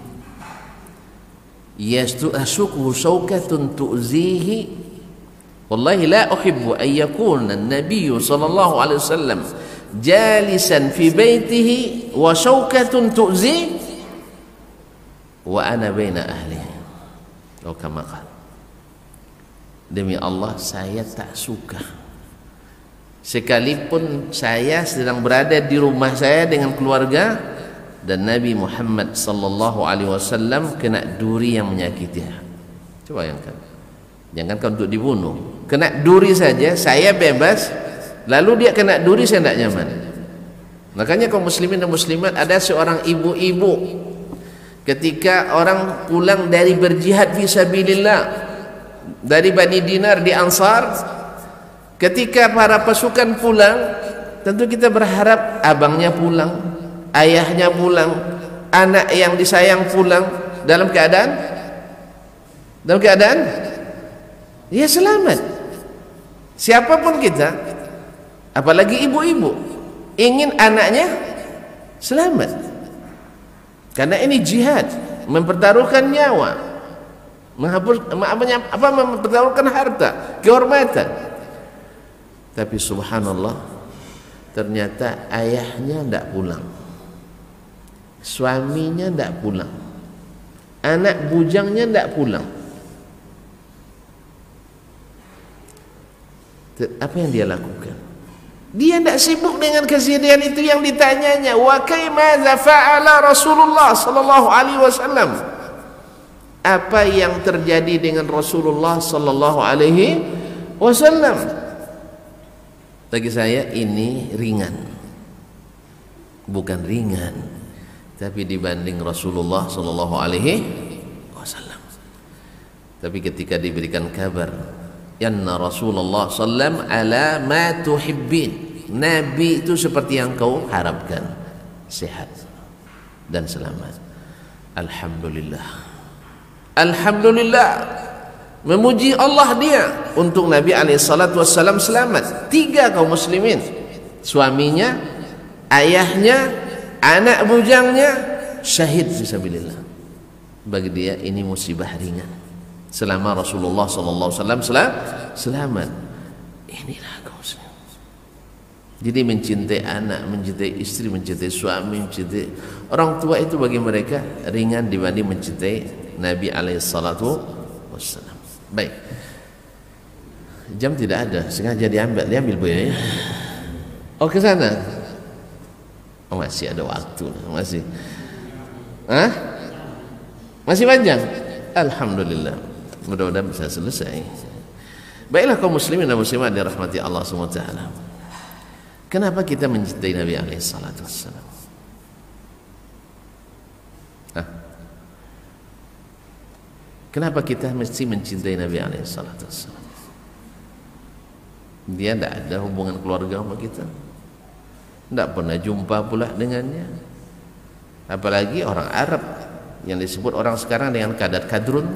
yasukuhu shawkatun tu'zihi, wallahi la uhibbu an yakuna an-nabiy sallallahu alaihi wasallam jalisan fi baitihi wa shawkatun tu'zi. wa ana baina ahlihi. Oh kama qala. Demi Allah saya tak suka sekalipun saya sedang berada di rumah saya dengan keluarga dan Nabi Muhammad sallallahu alaihi wasallam kena duri yang menyakitinya. Coba bayangkan. Jangankan untuk dibunuh, kena duri saja saya bebas, lalu dia kena duri saya tidak nyaman. Makanya kaum muslimin dan muslimat, ada seorang ibu-ibu ketika orang pulang dari berjihad fisabilillah dari Bani Dinar di Ansar, ketika para pasukan pulang, tentu kita berharap abangnya pulang, ayahnya pulang, anak yang disayang pulang dalam keadaan dalam keadaan dia selamat. Siapapun kita, apalagi ibu-ibu, ingin anaknya selamat. Karena ini jihad, mempertaruhkan nyawa, menghapus apa mempertaruhkan harta, kehormatan. Tapi subhanallah, ternyata ayahnya tidak pulang, suaminya tidak pulang, anak bujangnya tidak pulang. Apa yang dia lakukan? Dia tidak sibuk dengan kejadian itu yang ditanyanya. Wa kaimadza fa'ala Rasulullah sallallahu alaihi wasallam? Apa yang terjadi dengan Rasulullah sallallahu alaihi wasallam? Bagi saya ini ringan. Bukan ringan, tapi dibanding Rasulullah sallallahu alaihi wasallam. Tapi ketika diberikan kabar Yanna Rasulullah sallam ala ma tuhibbin, Nabi itu seperti yang kau harapkan, sehat dan selamat. Alhamdulillah, Alhamdulillah, memuji Allah dia untuk Nabi alaihi salatu wassalam selamat. Tiga kaum muslimin, suaminya, ayahnya, anak bujangnya syahid fisabilillah. Bagi dia ini musibah ringan selama Rasulullah sallallahu alaihi wasallam selamat. Inilah kaum muslimin. Jadi mencintai anak, mencintai istri, mencintai suami, mencintai orang tua itu bagi mereka ringan dibanding mencintai Nabi alaihi salatu wassalam. Baik, jam tidak ada, sengaja diambil, diambil bu ya. Oh ke sana. Oh masih ada waktu, masih. Hah? Masih panjang. Alhamdulillah. Mudah-mudahan bisa selesai. Baiklah kaum muslimin dan muslimat dirahmati Allah subhanahu wa taala. Kenapa kita mencintai Nabi alaihi salatu wassalam? Hah? Kenapa kita mesti mencintai Nabi alaihi salatu wassalam? Dia tidak ada hubungan keluarga sama kita, tidak pernah jumpa pula dengannya. Apalagi orang Arab yang disebut orang sekarang dengan kadar kadrun.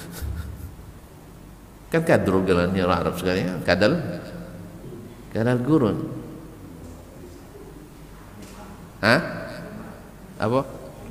Kan kadrun gelarnya orang Arab sekarang, kadal kadal gurun. Hah? Apa?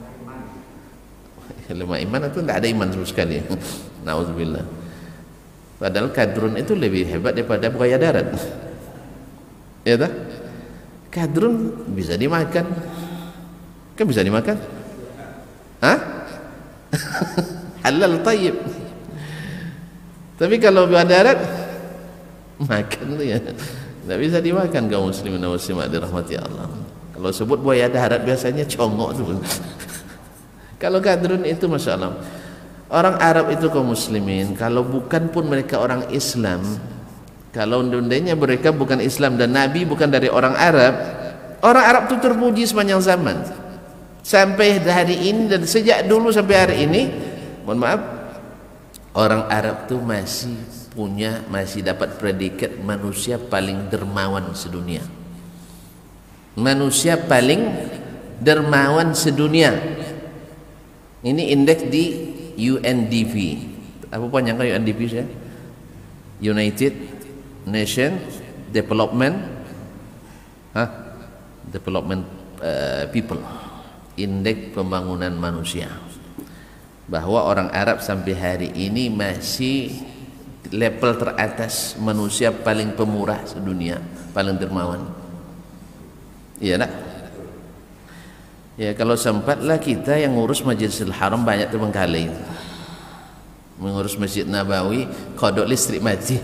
Lemah iman itu tidak ada iman sama sekali. Nauzubillah. Padahal kadrun itu lebih hebat daripada buaya darat. Ya tak? Kadrun bisa dimakan. Kan bisa dimakan? Hah? Halal tayyib. Tapi kalau buaya darat makan tu ya, tidak bisa dimakan kaum muslimin dan muslimat dirahmati Allah. Kalau sebut buaya darat biasanya congok tu. Kalau kadrun itu masya Allah. Orang Arab itu kaum muslimin, kalau bukan pun mereka orang Islam, kalau undang-undangnya mereka bukan Islam dan Nabi bukan dari orang Arab, orang Arab itu terpuji sepanjang zaman. Sampai hari ini dan sejak dulu sampai hari ini, mohon maaf, orang Arab itu masih punya, masih dapat predikat manusia paling dermawan sedunia. Manusia paling dermawan sedunia. Ini indeks di U N D P. Apa panjangnya U N D P saya? United Nation Development, huh? Development uh, People. Indeks pembangunan manusia. Bahwa orang Arab sampai hari ini masih level teratas, manusia paling pemurah sedunia, paling dermawan. Iya tak? Ya kalau sempatlah kita yang ngurus Masjidil Haram banyak terbengkalai. Mengurus Masjid Nabawi kodok listrik mati.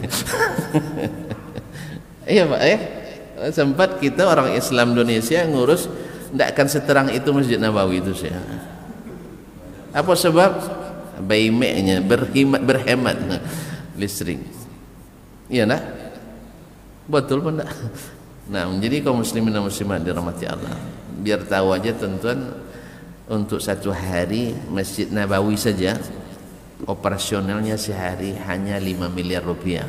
Iya Pak ya. Sempat kita orang Islam Indonesia ngurus tidak akan seterang itu Masjid Nabawi itu saya. Apa sebab? Baimeknya berhemat berhemat listrik. Iya nak? Betul pun tak? Nah, jadi kaum muslimin dan muslimat dirahmati Allah. Biar tahu aja tuan-tuan, untuk satu hari Masjid Nabawi saja operasionalnya sehari hanya lima miliar rupiah.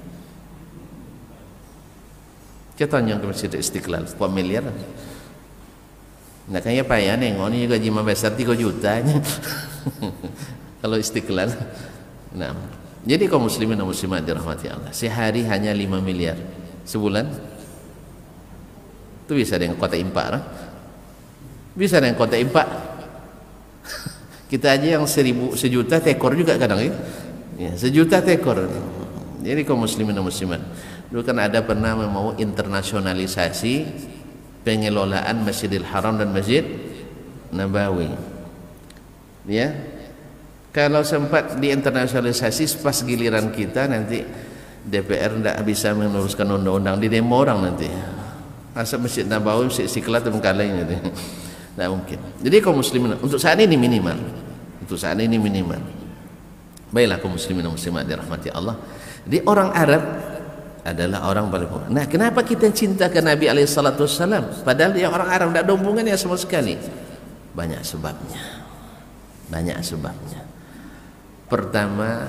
Kita tanya ke Masjid Istiqlal, berapa miliar? Nah kayaknya payah nengok ni gaji besar tiga juta. Kalau Istiqlal. Nah, jadi kaum muslimin dan muslimat dirahmati Allah, sehari hanya lima miliar. Sebulan itu bisa dengan kota impak, bisa dengan kota impak. Kita aja yang seribu sejuta tekor juga kadang ya, ya sejuta tekor. Jadi kaum muslimin dan muslimat, dulu kan ada pernah mau internasionalisasi pengelolaan Masjidil Haram dan Masjid Nabawi. Ya, kalau sempat diinternasionalisasi pas giliran kita nanti D P R tidak bisa meneruskan undang-undang, di demo orang nanti. Masa Masjid Nabawi, Masjid Istiqlal terbengkalai nanti. Tidak mungkin. Jadi kaum muslimin untuk saat ini minimal, untuk saat ini minimal. Baiklah kaum muslimin dan muslimat dirahmati Allah. Jadi orang Arab adalah orang paling mulia. Nah, kenapa kita cinta ke Nabi alaihi salatu wassalam padahal dia orang Arab, tidak ada hubungannya sama sekali? Banyak sebabnya. Banyak sebabnya. Pertama,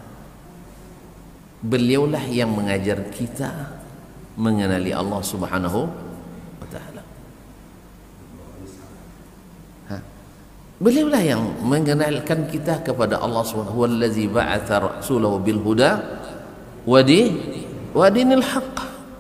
beliaulah yang mengajar kita mengenali Allah Subhanahu wa taala. Ha? Beliaulah yang mengenalkan kita kepada Allah Subhanahu wa taala. Wallazi ba'atha rasulahu bil huda wa di wa dinil haqq.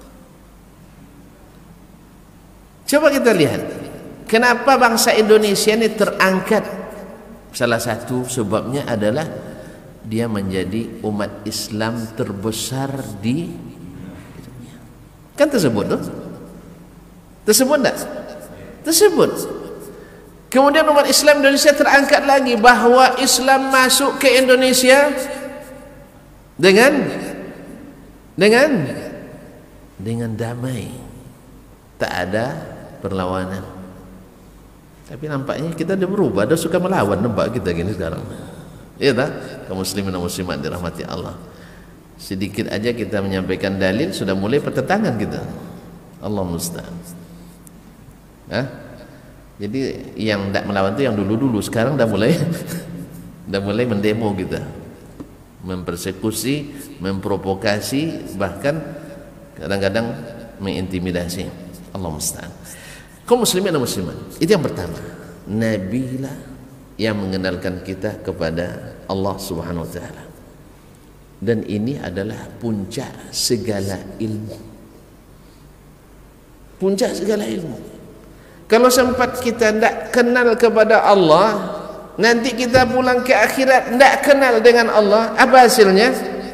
Coba kita lihat, kenapa bangsa Indonesia ini terangkat? Salah satu sebabnya adalah dia menjadi umat Islam terbesar di dunia. Kan tersebut tuh? Tersebut enggak? Tersebut. Kemudian umat Islam Indonesia terangkat lagi bahwa Islam masuk ke Indonesia dengan dengan dengan damai, tak ada perlawanan. Tapi nampaknya kita dah berubah, dah suka melawan, nampak kita gini sekarang. Iya tak? Kaum muslimin dan muslimat dirahmati Allah. Sedikit aja kita menyampaikan dalil sudah mulai pertentangan kita. Allah musta'an. Hah? Jadi yang tak melawan itu yang dulu-dulu, sekarang dah mulai dah mulai mendemo kita. Mempersekusi, memprovokasi, bahkan kadang-kadang mengintimidasi. Allah musta'an. Kaum muslimin dan muslimat, itu yang pertama. Nabi lah yang mengenalkan kita kepada Allah Subhanahu wa taala. Dan ini adalah puncak segala ilmu. Puncak segala ilmu. Kalau sempat kita tidak kenal kepada Allah, nanti kita pulang ke akhirat tidak kenal dengan Allah, apa hasilnya?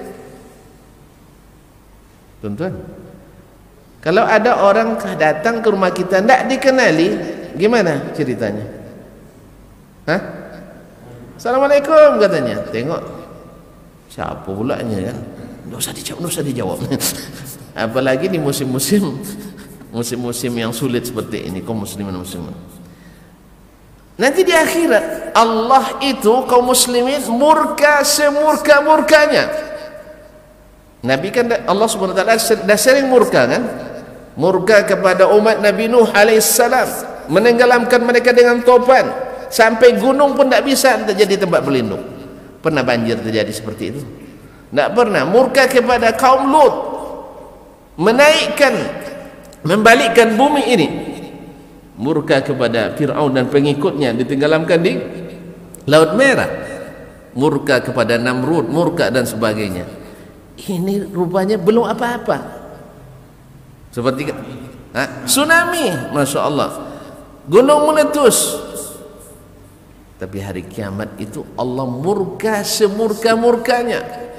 Tuan-tuan, kalau ada orang datang ke rumah kita tidak dikenali, gimana ceritanya? Hah? Assalamualaikum katanya. Tengok siapa pulanya kan? Tidak usah dijawab, tidak usah dijawab. Apalagi di musim-musim musim-musim yang sulit seperti ini, kaum muslimin dan muslimat. Nanti di akhirat Allah itu kaum muslimin murka semurka-murkanya. Nabi kan Allah Subhanahu wa taala dah sering murka kan? Murka kepada umat Nabi Nuh alaihissalam, menenggelamkan mereka dengan topan, sampai gunung pun tidak bisa terjadi tempat berlindung. Pernah banjir terjadi seperti itu? Tidak pernah. Murka kepada kaum Lut, menaikkan, membalikkan bumi ini. Murka kepada Fir'aun dan pengikutnya, ditenggelamkan di Laut Merah. Murka kepada Namrud, murka dan sebagainya. Ini rupanya belum apa-apa. Seperti ha? Tsunami, masya Allah, gunung meletus. Tapi hari kiamat itu Allah murka semurka-murkanya.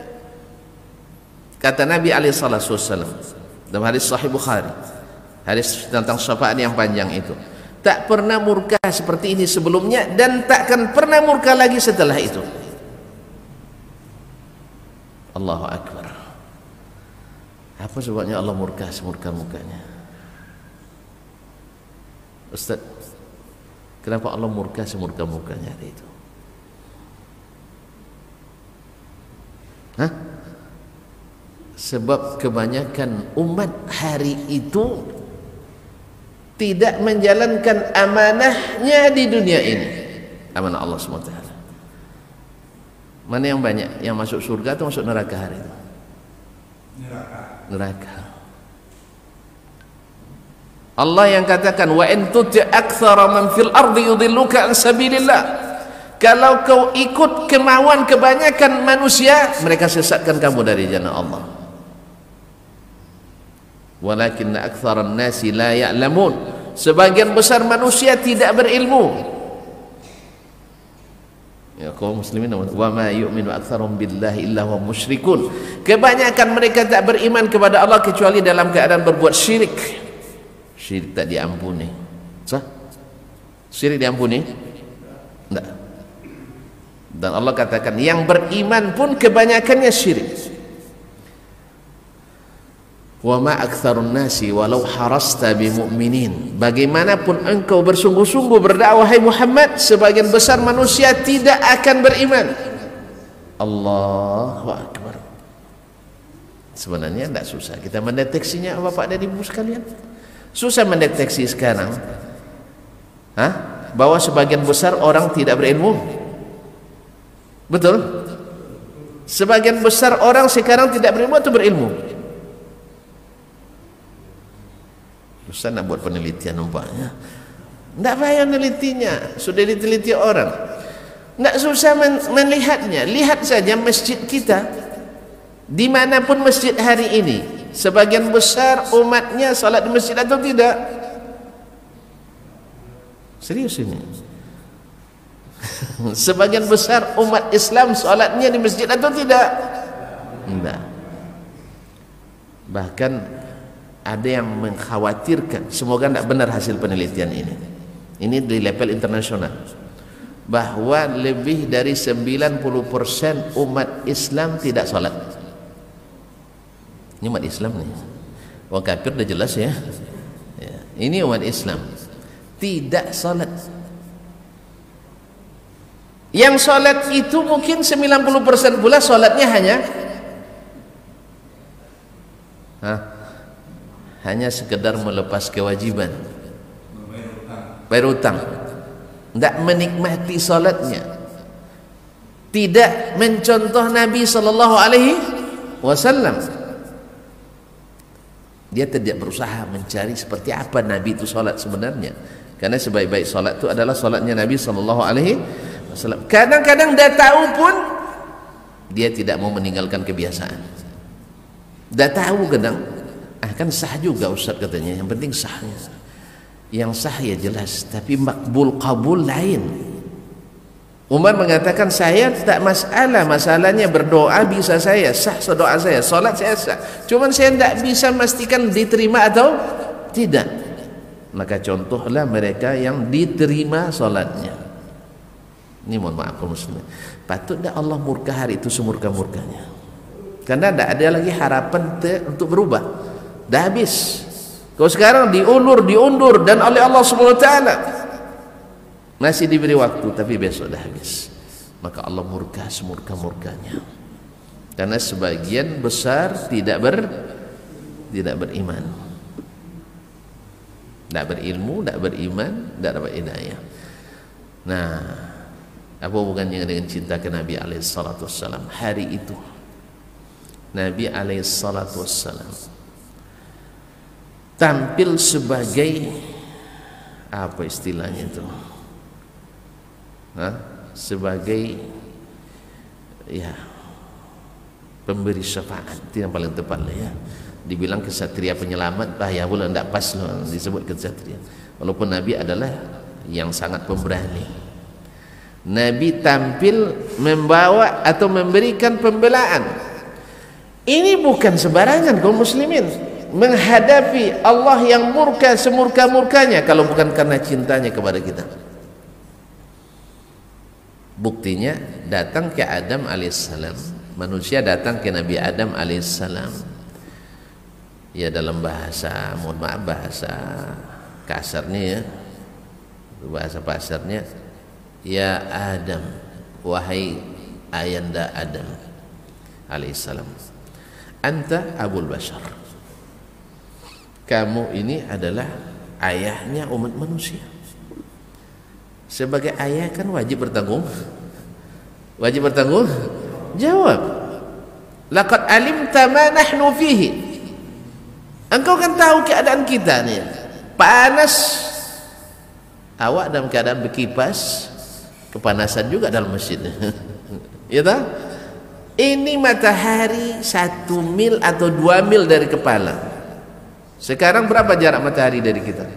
Kata Nabi alaihi salatu wassalam dalam hadis Sahih Bukhari, hadis tentang syafaat yang panjang itu, tak pernah murka seperti ini sebelumnya dan takkan pernah murka lagi setelah itu. Allahu Akbar. Apa sebabnya Allah murka semurka-murkanya? Ustaz, kenapa Allah murka semurka-murkanya hari itu? Hah? Sebab kebanyakan umat hari itu tidak menjalankan amanahnya di dunia ini, amanah Allah subhanahu wa taala. Mana yang banyak yang masuk surga atau masuk neraka hari itu? Neraka. Neraka. Allah yang katakan wa in tuti aktsara man fil ardi yudilluka an sabilillah. Kalau kau ikut kemauan kebanyakan manusia, mereka sesatkan kamu dari jalan Allah. Walakinna aktsaran nasi la ya'lamun. Sebagian besar manusia tidak berilmu. Ya kaum muslimin, wa ma yu'minu aktsarum billahi illa hum musyrikun. Kebanyakan mereka tak beriman kepada Allah kecuali dalam keadaan berbuat syirik. Syirik tak diampuni. Sah? Syirik diampuni? Enggak. Dan Allah katakan yang beriman pun kebanyakannya syirik. Wa ma aktsarun nasi walau harasta bimu'minin. Bagaimanapun engkau bersungguh-sungguh berdakwah hai Muhammad, sebagian besar manusia tidak akan beriman. Allahu Akbar. Sebenarnya tidak susah kita mendeteksinya, Bapak dan Ibu sekalian. Susah mendeteksi sekarang, hah? Bahwa sebagian besar orang tidak berilmu. Betul? Sebagian besar orang sekarang tidak berilmu atau berilmu? Ustaz nak buat penelitian nampaknya. Tidak payah menelitinya, sudah diteliti orang. Tidak susah men melihatnya. Lihat saja masjid kita, dimanapun masjid hari ini, sebagian besar umatnya salat di masjid atau tidak? Serius ini. Sebagian besar umat Islam salatnya di masjid atau tidak? Tidak. Bahkan ada yang mengkhawatirkan, semoga tidak benar hasil penelitian ini, ini di level internasional, bahwa lebih dari sembilan puluh persen umat Islam tidak salat. Ini umat Islam nih, orang kafir udah jelas ya, ya. Ini umat Islam tidak salat. Yang salat itu mungkin sembilan puluh persen pula salatnya hanya Hah? hanya sekedar melepas kewajiban, bayar hutang, tidak menikmati salatnya, tidak mencontoh Nabi sallallahu alaihi wasallam. Dia tidak berusaha mencari seperti apa Nabi itu salat sebenarnya, karena sebaik-baik salat itu adalah salatnya Nabi sallallahu alaihi wasallam. Kadang-kadang dia tahu pun dia tidak mau meninggalkan kebiasaan. Dia tahu kadang, ah kan sah juga Ustaz katanya, yang penting sahnya. Yang sah ya jelas, tapi makbul kabul lain. Umar mengatakan saya tak masalah, masalahnya berdoa bisa saya, sah doa saya, solat saya sah, cuman saya tidak bisa memastikan diterima atau tidak. Maka contohlah mereka yang diterima solatnya. Ini mohon maaf kaum muslimin, patut tak Allah murka hari itu semurka-murkanya, karena tidak ada lagi harapan untuk berubah. Dah habis. Kau sekarang diulur, diundur, dan oleh Allah subhanahu wa taala masih diberi waktu, tapi besok dah habis. Maka Allah murka semurka-murkanya, karena sebagian besar tidak ber tidak beriman, tidak berilmu, tidak beriman, tidak dapat hidayah. Nah, apa hubungannya dengan cinta ke Nabi alaihi salatu wassalam? Hari itu Nabi alaihi salatu wassalam tampil sebagai apa istilahnya itu? Hah? Sebagai ya pemberi syafaat, itu yang paling tepat lah ya. Dibilang kesatria penyelamat, bah ya pula tidak pas loh disebut kesatria. Walaupun Nabi adalah yang sangat pemberani. Nabi tampil membawa atau memberikan pembelaan. Ini bukan sembarangan kaum muslimin. menghadapi Allah yang murka semurka-murkanya kalau bukan karena cintanya kepada kita. Buktinya datang ke Adam alaihissalam, manusia datang ke Nabi Adam alaihissalam, ya dalam bahasa, mohon maaf bahasa kasarnya ya, bahasa pasarnya, ya Adam, wahai ayanda Adam alaihissalam, anta abul bashar, kamu ini adalah ayahnya umat manusia. Sebagai ayah kan wajib bertanggung wajib bertanggung jawab. Laqad alimta ma nahnu fihi, engkau kan tahu keadaan kita nih, panas, awak dalam keadaan berkipas, kepanasan juga dalam masjid. Ya tak? Ini matahari satu mil atau dua mil dari kepala. Sekarang berapa jarak matahari dari kita?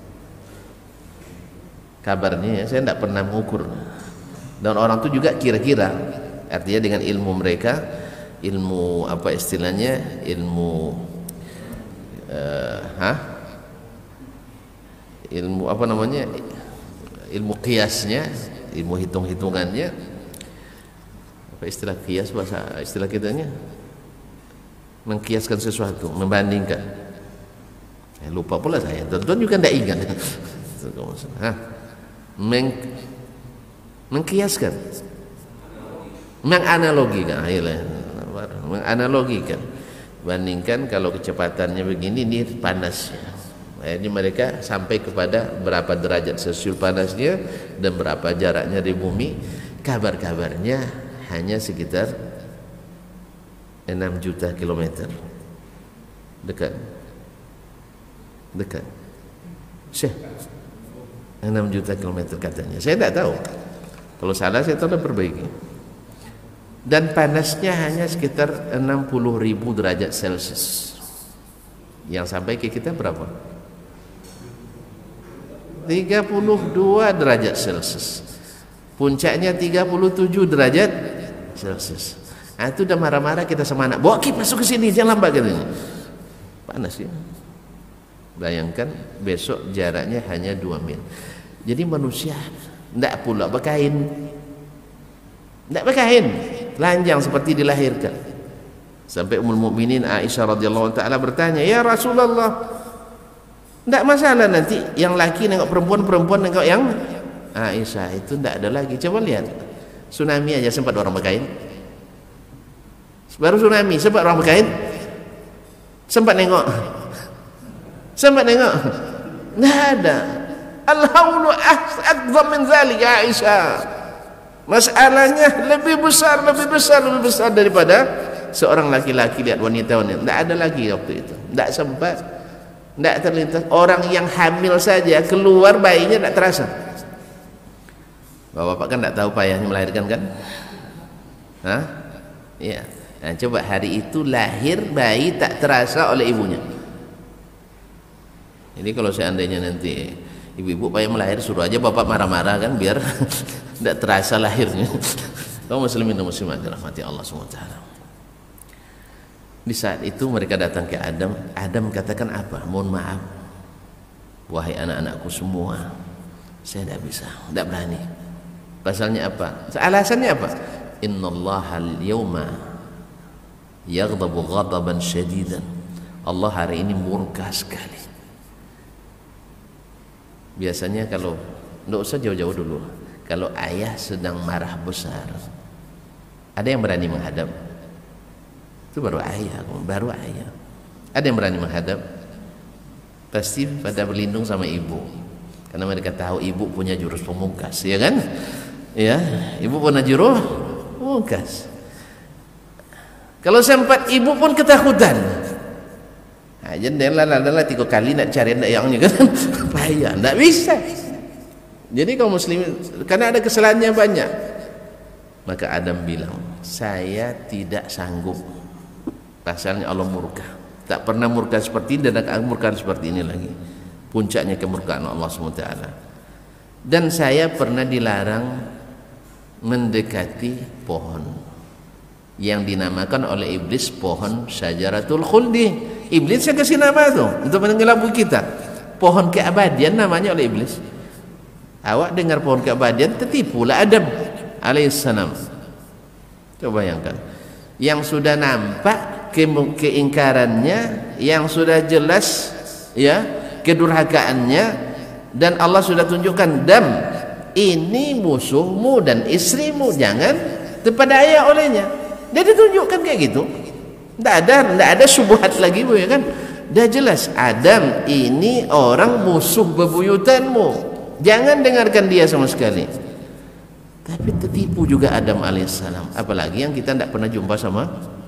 Kabarnya ya, saya tidak pernah mengukur. Dan orang itu juga kira-kira, artinya dengan ilmu mereka, ilmu apa istilahnya, ilmu uh, hah? ilmu apa namanya, ilmu kiasnya, ilmu hitung-hitungannya, apa istilah kias, bahasa istilah kitanya, mengkiaskan sesuatu, membandingkan. Eh, lupa pula saya, tuan-tuan juga tidak ingat. Hah? Meng, mengkiaskan, menganalogikan, menganalogikan, bandingkan kalau kecepatannya begini, ini panasnya. Nah, ini mereka sampai kepada berapa derajat celcius panasnya dan berapa jaraknya di bumi. Kabar-kabarnya hanya sekitar enam juta kilometer, dekat, dekat. Syekh, enam juta kilometer katanya. Saya tidak tahu. Kalau salah saya tahu perbaiki. Dan panasnya hanya sekitar enam puluh ribu derajat celcius. Yang sampai ke kita berapa? tiga puluh dua derajat celcius. Puncaknya tiga puluh tujuh derajat celcius. Nah, itu udah marah-marah kita sama anak. Bawa kip masuk ke sini, jangan lambat katanya. Panas ya. Bayangkan besok jaraknya hanya dua mil. Jadi manusia tidak pula berkain, tidak berkain, telanjang seperti dilahirkan. Sampai Ummul Mukminin Aisyah radhiyallahu taala bertanya, ya Rasulullah, tidak masalah nanti yang laki nengok perempuan, perempuan nengok yang Aisyah, itu tidak ada lagi. Coba lihat, tsunami aja sempat orang berkain. Baru tsunami sempat orang berkain, sempat nengok. Sempat nengok, nggak ada. Al-haulu akbar min dzalik ya Aisyah. Masalahnya lebih besar, lebih besar, lebih besar daripada seorang laki-laki lihat wanita-wanita. Tidak ada lagi waktu itu. Tidak sempat, tidak terlintas. Orang yang hamil saja keluar bayinya tidak terasa. Bapak-bapak kan tidak tahu payahnya melahirkan kan? Hah? Iya. Nah, coba hari itu lahir bayi tak terasa oleh ibunya. Ini kalau seandainya nanti ibu-ibu payah melahir, suruh aja bapak marah-marah kan, biar tidak terasa lahirnya. Kaum muslimin dan muslimat dirahmati Allah subhanahu wa taala. Di saat itu mereka datang ke Adam. Adam katakan apa? Mohon maaf, wahai anak-anakku semua, saya tidak bisa, tidak berani. Pasalnya apa? Alasannya apa? Innallaha al-yawma yaghdabu ghadaban syadidan. Allah hari ini murka sekali. Biasanya kalau, tidak usah jauh-jauh dulu, kalau ayah sedang marah besar, ada yang berani menghadap? Itu baru ayah, baru ayah. Ada yang berani menghadap? Pasti pada berlindung sama ibu, karena mereka tahu ibu punya jurus pemungkas, ya kan? Ya, ibu punya jurus pemungkas. Kalau sempat ibu pun ketakutan, aja adalah tiga kali nak cari nak yang ni kan, payah, tak bisa. Jadi kaum muslimin, karena ada kesalahannya banyak, maka Adam bilang, saya tidak sanggup. Pasalnya Allah murka, tak pernah murka seperti ini dan akan murka seperti ini lagi. Puncaknya kemurkaan Allah subhanahu wa taala. Dan saya pernah dilarang mendekati pohon yang dinamakan oleh iblis pohon syajaratul khuldi, Iblis yang kasih nama tuh untuk mengelabui kita. Pohon keabadian namanya oleh iblis. Awak dengar pohon keabadian, tertipulah Adam alaihissalam. Coba bayangkan, yang sudah nampak ke keingkarannya, yang sudah jelas ya kedurhakaannya, dan Allah sudah tunjukkan, dam ini musuhmu dan istrimu, jangan terpedaya olehnya. Dia ditunjukkan kayak gitu. Tidak ada, tidak ada syubhat lagi, bu, ya kan? Dah jelas, Adam ini orang musuh bebuyutanmu, jangan dengarkan dia sama sekali. Tapi tertipu juga Adam alaihissalam. Apalagi yang kita tidak pernah jumpa sama,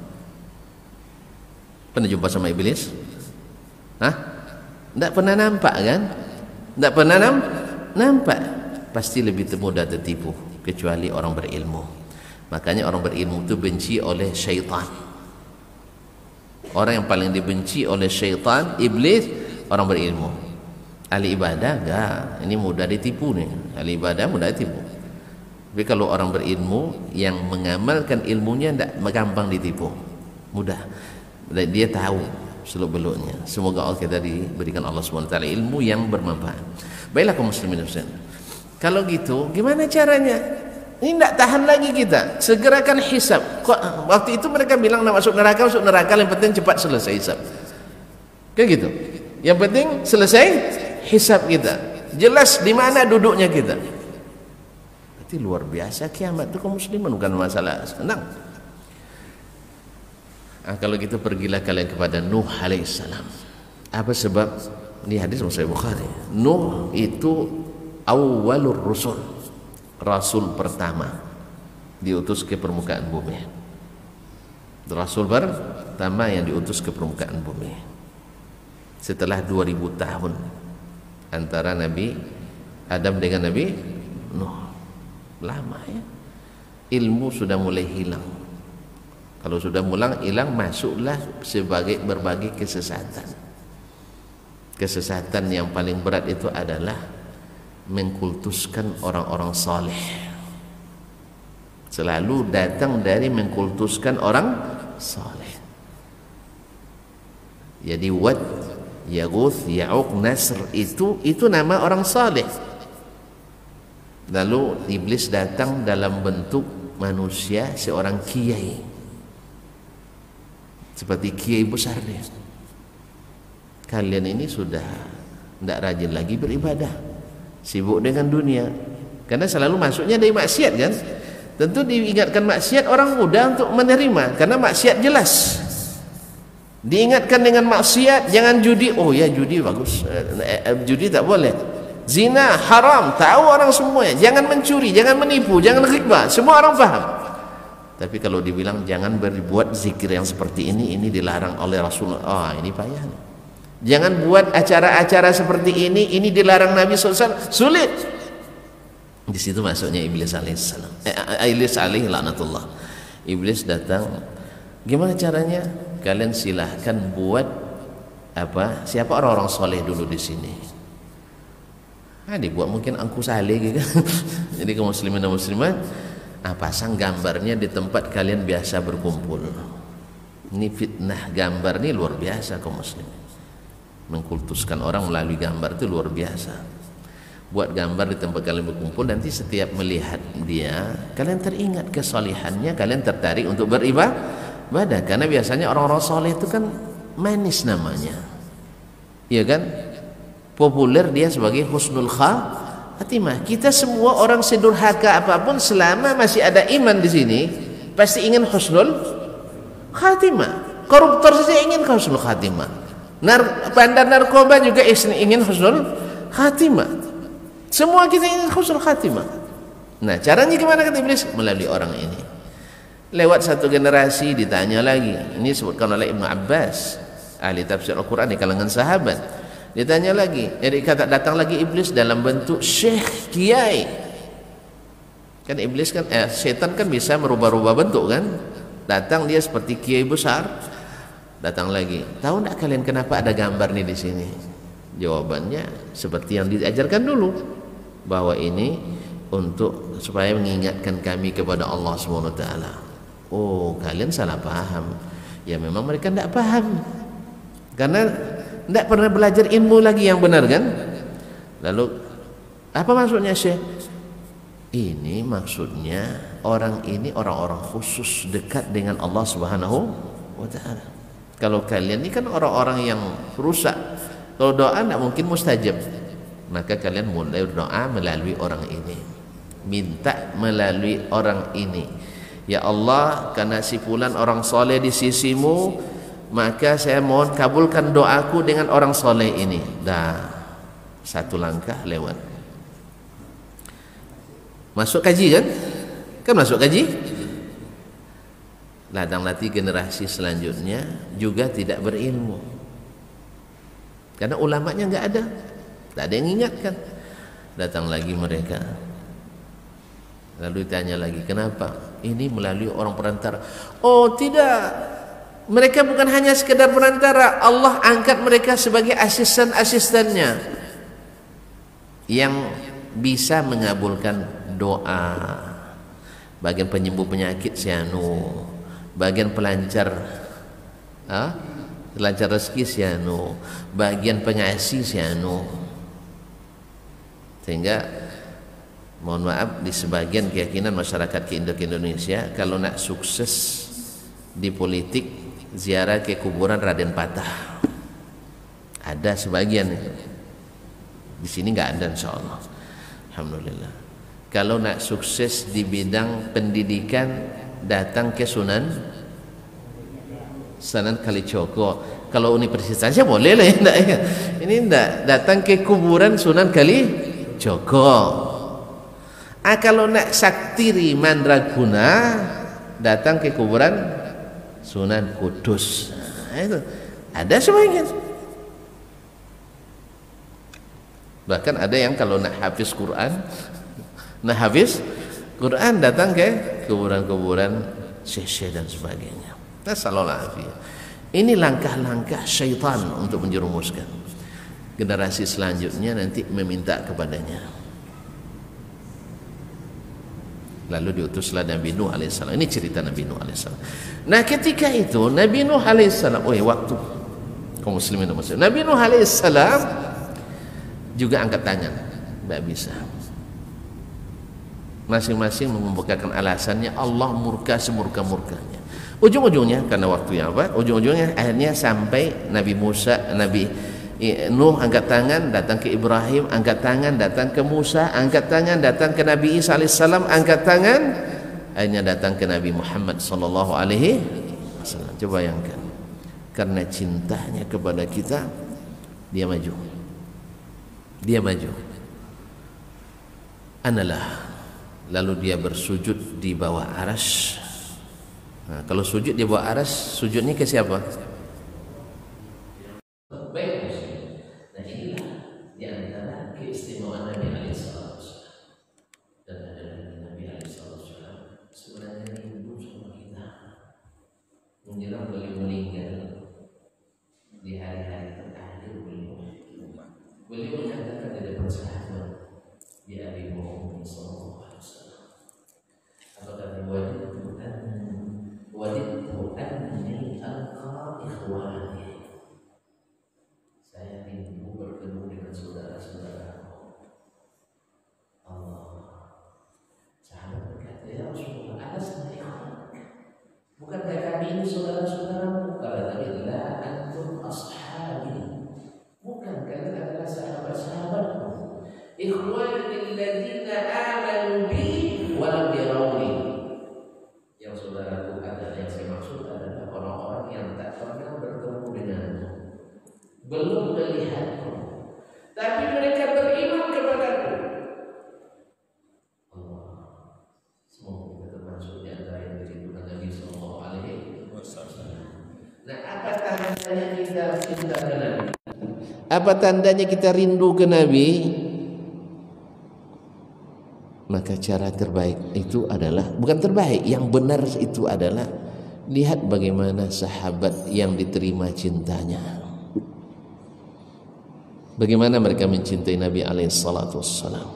pernah jumpa sama iblis? Hah? Tidak pernah nampak kan? Tidak pernah nam nampak. Pasti lebih mudah tertipu kecuali orang berilmu. Makanya orang berilmu itu benci oleh syaitan. Orang yang paling dibenci oleh syaitan, iblis, orang berilmu. Ahli ibadah enggak, ini mudah ditipu nih. Ahli ibadah mudah ditipu. Tapi kalau orang berilmu yang mengamalkan ilmunya tidak gampang ditipu, mudah. Dia tahu seluk beluknya. Semoga Allah kita diberikan Allah subhanahu wa taala ilmu yang bermanfaat. Baiklah kaum muslimin dan muslimat. Kalau gitu, gimana caranya? Ini tidak tahan lagi kita, segerakan hisab. Waktu itu mereka bilang nak masuk neraka, masuk neraka, yang penting cepat selesai hisab. Kayak gitu. Yang penting selesai hisab kita, jelas di mana duduknya kita. Berarti luar biasa kiamat itu kaum muslimin, bukan masalah senang. Nah, kalau gitu pergilah kalian kepada Nuh alaihissalam. Apa sebab? Ini hadis Sahih Bukhari. Nuh itu awwalur rusul, rasul pertama diutus ke permukaan bumi. Rasul pertama yang diutus ke permukaan bumi setelah dua ribu tahun antara Nabi Adam dengan Nabi Nuh. Lama ya. Ilmu sudah mulai hilang. Kalau sudah mulai hilang, masuklah sebagai berbagai kesesatan. Kesesatan yang paling berat itu adalah mengkultuskan orang-orang saleh. Selalu datang dari mengkultuskan orang saleh. Jadi Wad, Yaguth, Ya'uq, Nasr itu itu nama orang saleh. Lalu iblis datang dalam bentuk manusia, seorang kiai, seperti kiai besar dia. Kalian ini sudah tidak rajin lagi beribadah, sibuk dengan dunia, karena selalu masuknya dari maksiat kan. Tentu diingatkan maksiat, orang mudah untuk menerima karena maksiat jelas. Diingatkan dengan maksiat, jangan judi, oh ya judi bagus, eh, eh, judi tak boleh, zina haram, tahu orang semuanya, jangan mencuri, jangan menipu, jangan ghibah, semua orang paham. Tapi kalau dibilang jangan berbuat zikir yang seperti ini, ini dilarang oleh Rasulullah, oh ini payah nih. Jangan buat acara-acara seperti ini, ini dilarang Nabi shallallahu alaihi wasallam, sulit. Di situ masuknya iblis alaihissalam, eh, iblis alaihi laknatullah. Iblis datang, gimana caranya? Kalian silahkan buat apa? Siapa orang-orang soleh dulu di sini? Ah, dibuat mungkin angku saleh gitu. Jadi kaum muslimin dan muslimat, ah, pasang gambarnya di tempat kalian biasa berkumpul. Ini fitnah gambar ini luar biasa kaum muslimin. Mengkultuskan orang melalui gambar itu luar biasa. Buat gambar di tempat kalian berkumpul, nanti setiap melihat dia, kalian teringat kesalihannya, kalian tertarik untuk beribadah. Karena biasanya orang-orang soleh itu kan manis namanya, iya kan? Populer dia sebagai husnul khatimah. Kita semua orang sedurhaka apapun, selama masih ada iman di sini, pasti ingin husnul khatimah. Koruptor saja ingin husnul khatimah. Nar bandar narkoba juga ingin husnul khatimah. Semua kita ingin husnul khatimah. Nah, caranya gimana kata iblis? Melalui orang ini. Lewat satu generasi ditanya lagi. Ini disebutkan oleh Ibnu Abbas, ahli tafsir Al-Quran di kalangan sahabat. Ditanya lagi. Jadi kata datang lagi iblis dalam bentuk syekh, kiai. Kan iblis kan, eh, setan kan bisa merubah-rubah bentuk kan. Datang dia seperti kiai besar. Datang lagi, tahu tidak kalian kenapa ada gambar nih di sini? Jawabannya seperti yang diajarkan dulu, bahwa ini untuk supaya mengingatkan kami kepada Allah subhanahu wa taala. Oh, kalian salah paham. Ya memang mereka tidak paham. karena tidak pernah belajar ilmu lagi yang benar kan. Lalu apa maksudnya Syekh? Ini maksudnya orang ini orang-orang khusus dekat dengan Allah Subhanahu wa taala. Kalau kalian ini kan orang-orang yang rusak, kalau doa tidak mungkin mustajab, maka kalian mulai berdoa melalui orang ini, minta melalui orang ini. Ya Allah, karena si fulan orang soleh di sisimu, maka saya mohon kabulkan doaku dengan orang soleh ini. Dah satu langkah lewat. Masuk kaji kan? Kan masuk kaji? Ladang latih generasi selanjutnya juga tidak berilmu. Karena ulamanya nggak ada. Tak ada yang ingatkan. Datang lagi mereka. Lalu ditanya lagi, kenapa? Ini melalui orang perantara. Oh tidak. Mereka bukan hanya sekedar perantara. Allah angkat mereka sebagai asisten-asistennya. Yang bisa mengabulkan doa, bagian penyembuh penyakit sianu, bagian pelancar ah, pelancar rezeki sianu, bagian pengasih sianu. Sehingga mohon maaf, di sebagian keyakinan masyarakat ke Indonesia, kalau nak sukses di politik, ziarah ke kuburan Raden Patah. Ada sebagian, di sini nggak ada insyaallah. Alhamdulillah. Kalau nak sukses di bidang pendidikan, datang ke Sunan Sunan Kalijogo. Kalau universitas saja boleh lah ya. Ini enggak, datang ke kuburan Sunan Kalijogo. Ah, kalau nak saktiri mandraguna, datang ke kuburan Sunan Kudus. Nah, itu ada sebagian. Bahkan ada yang kalau nak hafiz Quran, nah habis Quran datang ke kuburan-kuburan syekh-syekh dan sebagainya. Nasallallahu. Ini langkah-langkah syaitan untuk menjerumuskan generasi selanjutnya nanti meminta kepadanya. Lalu diutuslah Nabi Nuh alaihissalam. Ini cerita Nabi Nuh alaihissalam. Nah ketika itu Nabi Nuh alaihissalam, oh waktu kaum muslimin dan muslimin, Nabi Nuh alaihissalam juga angkat tangan, tidak bisa. Masing-masing membukakan alasannya. Allah murka semurka-murkanya. Ujung-ujungnya karena waktu yang apa? Ujung-ujungnya akhirnya sampai Nabi Musa, Nabi Nuh angkat tangan, datang ke Ibrahim, angkat tangan, datang ke Musa, angkat tangan, datang ke Nabi Isa alaihissalam, angkat tangan, akhirnya datang ke Nabi Muhammad sallallahu alaihi wasallam. Coba bayangkan, karena cintanya kepada kita, dia maju, dia maju. Analah. Lalu dia bersujud di bawah aras. Nah, kalau sujud di bawah aras, sujudnya ke siapa? Baik. Nah inilah di antara keistimewaan Nabi alaihissalam. Dan ada Nabi alaihissalam sebenarnya rindu sama kita. Menjelang beliau meninggal di hari-hari terakhir beliau, beliau menyatakan di depan sahabat, di Abi Muhammad sallallahu alaihi wasallam, apakah wajibku an wajibku anni alqa ikhwani, saya rindu bertemu dengan saudara-saudaraku. Allah, sahabat berkata, ya Rasulullah, alasna ikhwan, bukankah kami ini saudara-saudaramu? Kata Nabi, la antum ashabi, bukan kalian adalah sahabat-sahabatku. Ikhwani alladziina aamanu bi wa lam yarawni. Yang saudaraku adalah, yang saya maksud adalah orang-orang yang tak pernah bertemu denganku, belum melihatku, tapi mereka beriman kepadaku. Allah, semoga kita termasuk di antara yang dirindukan Nabi sallallahu alaihi wasallam. Nah, apa tandanya kita cinta ke Nabi? Apa tandanya kita rindu ke Nabi? Maka cara terbaik itu adalah, bukan terbaik, yang benar itu adalah lihat bagaimana sahabat yang diterima cintanya, bagaimana mereka mencintai Nabi alaihi salatu wassalam,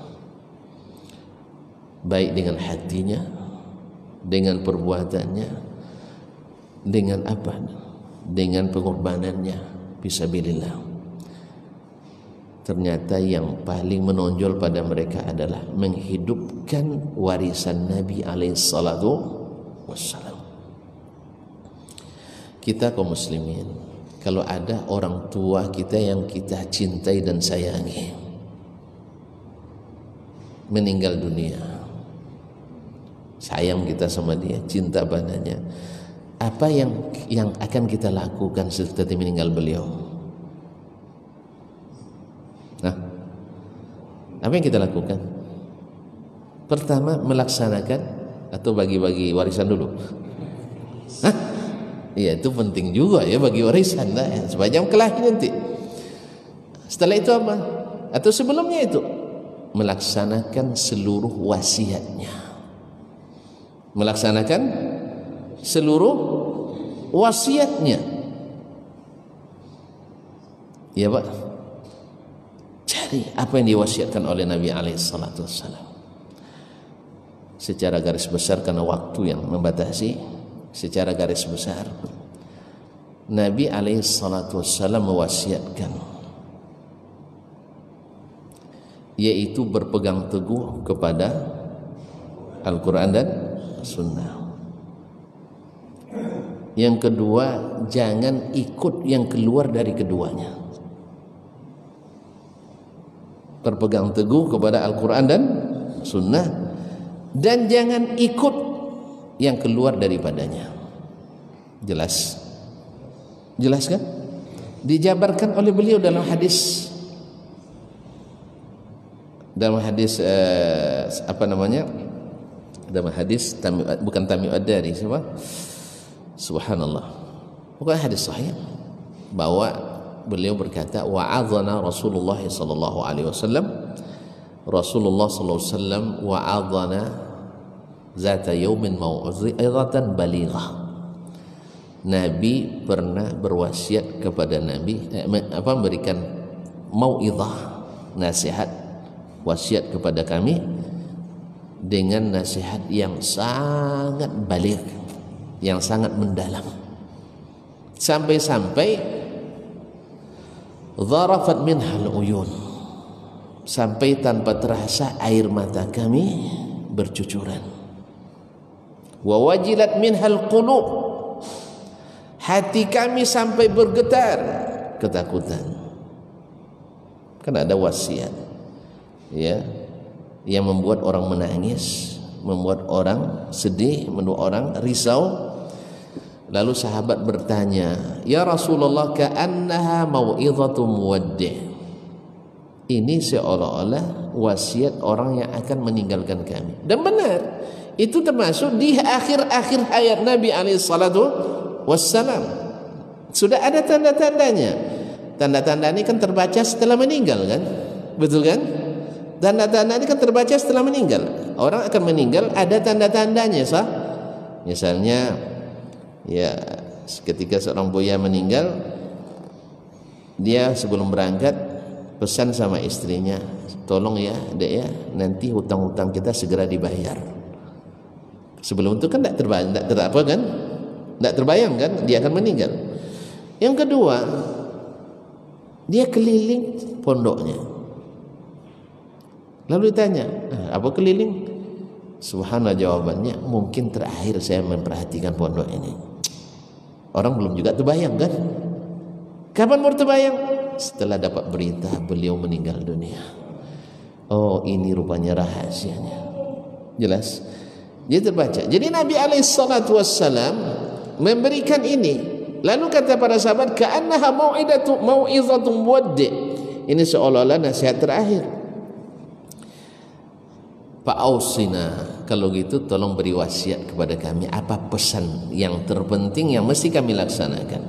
baik dengan hatinya, dengan perbuatannya, dengan apa, dengan pengorbanannya, fisabilillah. Ternyata yang paling menonjol pada mereka adalah menghidupkan warisan Nabi alaihi salatu wassalam. Kita kaum muslimin, kalau ada orang tua kita yang kita cintai dan sayangi meninggal dunia, sayang kita sama dia, cinta padanya, apa yang yang akan kita lakukan setelah meninggal beliau? Nah, apa yang kita lakukan? Pertama, melaksanakan atau bagi-bagi warisan dulu? Hah? Iya, itu penting juga ya, bagi warisan lah ya, supaya jangan kelahi nanti. Setelah itu apa? Atau sebelumnya itu melaksanakan seluruh wasiatnya. Melaksanakan seluruh wasiatnya. Ya Pak, cari apa yang diwasiatkan oleh Nabi alaihi salatu wassalam. Secara garis besar, karena waktu yang membatasi, secara garis besar Nabi alaihi salatu wassalam mewasiatkan, yaitu berpegang teguh kepada Al-Quran dan Sunnah. Yang kedua, jangan ikut yang keluar dari keduanya. Berpegang teguh kepada Al-Quran dan Sunnah, dan jangan ikut yang keluar daripadanya. Jelas? Jelas kan? Dijabarkan oleh beliau dalam hadis, dalam hadis eh, apa namanya? Dalam hadis tami, bukan Tamim Ad-Dari, siapa? Subhanallah. Bukan hadis sahih, bahwa beliau berkata, wa'adhana Rasulullah sallallahu alaihi wasallam, Rasulullah sallallahu alaihi wasallam wa'adhana zata yaumin mau'izatan balighah. Nabi pernah berwasiat kepada Nabi eh, apa memberikan mau'izah, nasihat, wasiat kepada kami dengan nasihat yang sangat baligh, yang sangat mendalam, sampai-sampai dharafat minhal uyun, sampai tanpa terasa air mata kami bercucuran. Wa wajilat minhal qulub, hati kami sampai bergetar ketakutan. Kan ada wasiat ya, yang membuat orang menangis, membuat orang sedih, membuat orang risau. Lalu sahabat bertanya, ya Rasulullah, ka'annaha mau'izatu muwaddi'. Ini seolah-olah wasiat orang yang akan meninggalkan kami. Dan benar, itu termasuk di akhir-akhir hayat Nabi alaihi salatu wassalam. Sudah ada tanda-tandanya. Tanda-tanda ini kan terbaca setelah meninggal kan? Betul kan? Tanda-tanda ini kan terbaca setelah meninggal. Orang akan meninggal, ada tanda-tandanya sah. Misalnya ya, ketika seorang buaya meninggal, dia sebelum berangkat pesan sama istrinya, tolong ya dek ya, nanti hutang-hutang kita segera dibayar. Sebelum itu kan tidak terbayang, tidak ter, apa kan, tidak terbayang kan dia akan meninggal. Yang kedua, dia keliling pondoknya. Lalu ditanya, apa keliling? Subhanallah, jawabannya, mungkin terakhir saya memperhatikan pondok ini. Orang belum juga terbayang kan? Kapan baru terbayang? Setelah dapat berita beliau meninggal dunia. Oh, ini rupanya rahasianya. Jelas? Dia terbaca. Jadi Nabi alaihi salatu wassalam memberikan ini. Lalu kata para sahabat, ka'annaha mau'idatu mau'izatun muwaddi'. Ini seolah-olah nasihat terakhir. Fa'ausina, kalau gitu tolong beri wasiat kepada kami, apa pesan yang terpenting yang mesti kami laksanakan.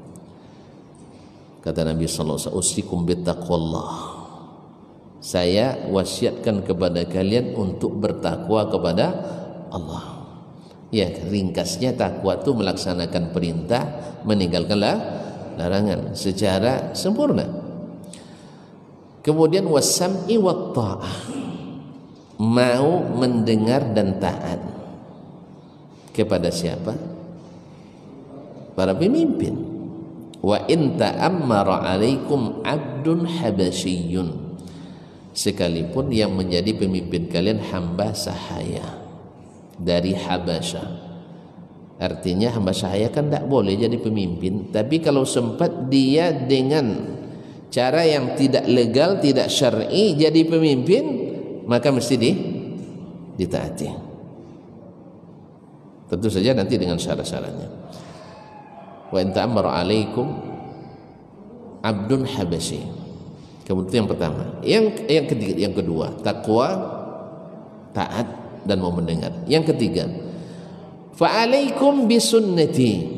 Kata Nabi sallallahu alaihi wasallam, usikum bittaqwallah, saya wasiatkan kepada kalian untuk bertakwa kepada Allah. Ya, ringkasnya takwa itu melaksanakan perintah, meninggalkan larangan secara sempurna. Kemudian wasam'i wat ta'ah, mau mendengar dan taat kepada siapa? Para pemimpin. wa in ta'ammara 'alaikum 'abdun habasyiyun, sekalipun yang menjadi pemimpin kalian hamba sahaya dari Habasyah. Artinya hamba sahaya kan tidak boleh jadi pemimpin, tapi kalau sempat dia dengan cara yang tidak legal, tidak syar'i jadi pemimpin, maka mesti di, ditaati. Tentu saja nanti dengan syarat-syaratnya. Wa in ta'ammara 'alaikum 'abdun habasyi. Kemudian yang pertama, yang yang ketiga, yang kedua, takwa, taat dan mau mendengar. Yang ketiga, fa'alaikum bisunnati,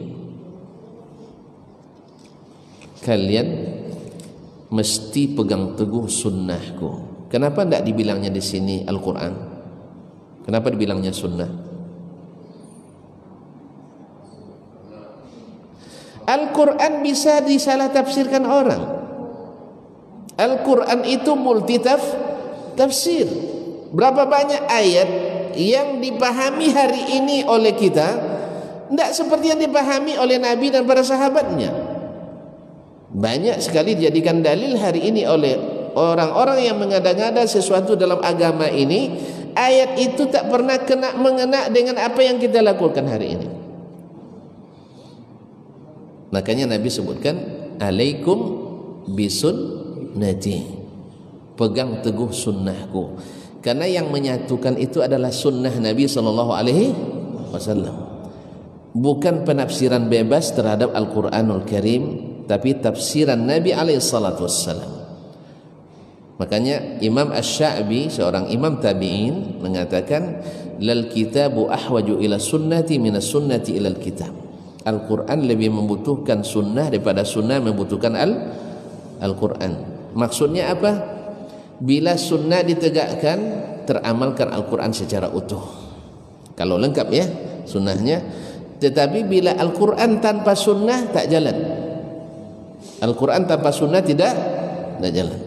kalian mesti pegang teguh sunnahku. Kenapa tidak dibilangnya di sini Al-Quran? Kenapa dibilangnya sunnah? Al-Quran bisa disalah tafsirkan orang. Al-Quran itu multi tafsir. Berapa banyak ayat yang dipahami hari ini oleh kita tidak seperti yang dipahami oleh Nabi dan para sahabatnya. Banyak sekali dijadikan dalil hari ini oleh orang-orang yang mengada-ngada sesuatu dalam agama ini. Ayat itu tak pernah kena mengena dengan apa yang kita lakukan hari ini. Makanya Nabi sebutkan alaikum bisunnati, pegang teguh sunnahku. Karena yang menyatukan itu adalah sunnah Nabi sallallahu alaihi wasallam, bukan penafsiran bebas terhadap Al-Quranul Karim, tapi tafsiran Nabi alaihi salatu wassalam. Makanya Imam Asy-Sya'bi, seorang imam tabi'in, mengatakan lal kitabu ahwaju ila sunnati minas sunnati ilal kitab. Al-Quran lebih membutuhkan sunnah daripada sunnah membutuhkan al Al-Quran. Maksudnya apa? Bila sunnah ditegakkan, teramalkan Al-Quran secara utuh. Kalau lengkap ya sunnahnya. Tetapi bila Al-Quran tanpa sunnah tak jalan. Al-Quran tanpa sunnah tidak tidak jalan.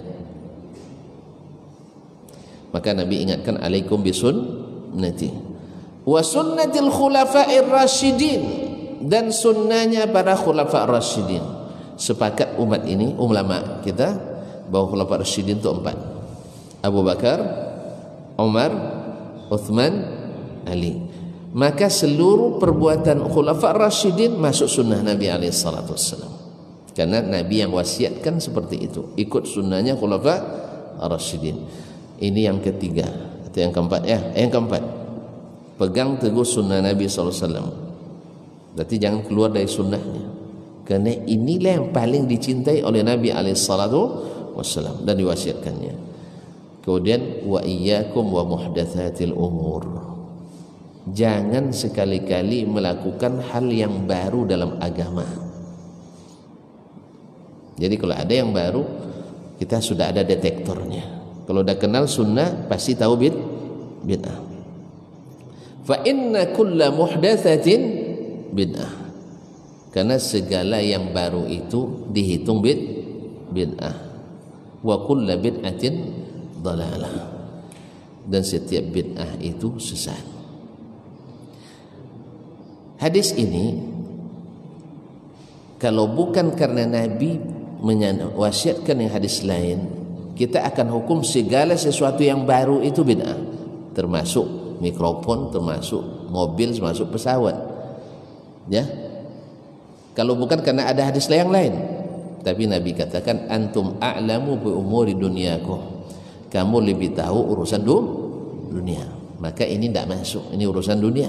Maka Nabi ingatkan alaikum bisunnati wa sunnatil khulafa'ir rasyidin, dan sunnahnya para khulafa' rasyidin. Sepakat umat ini, ulama kita, bahwa khulafa' rasyidin itu empat: Abu Bakar, Umar, Uthman, Ali. Maka seluruh perbuatan khulafa' rasyidin masuk sunnah Nabi alaihi salatu wassalam. Karena Nabi yang wasiatkan seperti itu, ikut sunnahnya khulafa' rasyidin. Ini yang ketiga atau yang keempat ya, yang keempat, pegang teguh sunnah Nabi sallallahu alaihi wasallam. Berarti jangan keluar dari sunnahnya, karena inilah yang paling dicintai oleh Nabi alaihi salatu wasallam dan diwasiatkannya. Kemudian wa iyyakum wa muhdatsatil umur, jangan sekali-kali melakukan hal yang baru dalam agama. Jadi kalau ada yang baru, kita sudah ada detektornya. Kalau dah kenal sunnah pasti tahu bid bid'ah. Fa inna kulla muhdatsatin bid'ah, karena segala yang baru itu dihitung bid bid'ah. Wa kulla bid'atin dhalalah, dan setiap bid'ah itu sesat. Hadis ini kalau bukan karena Nabi mewasiatkan yang hadis lain, kita akan hukum segala sesuatu yang baru itu bid'ah, termasuk mikrofon, termasuk mobil, termasuk pesawat. Ya, kalau bukan karena ada hadis yang lain. Tapi Nabi katakan antum a'lamu bi umuri dunyakum, kamu lebih tahu urusan dunia, maka ini tidak masuk, ini urusan dunia.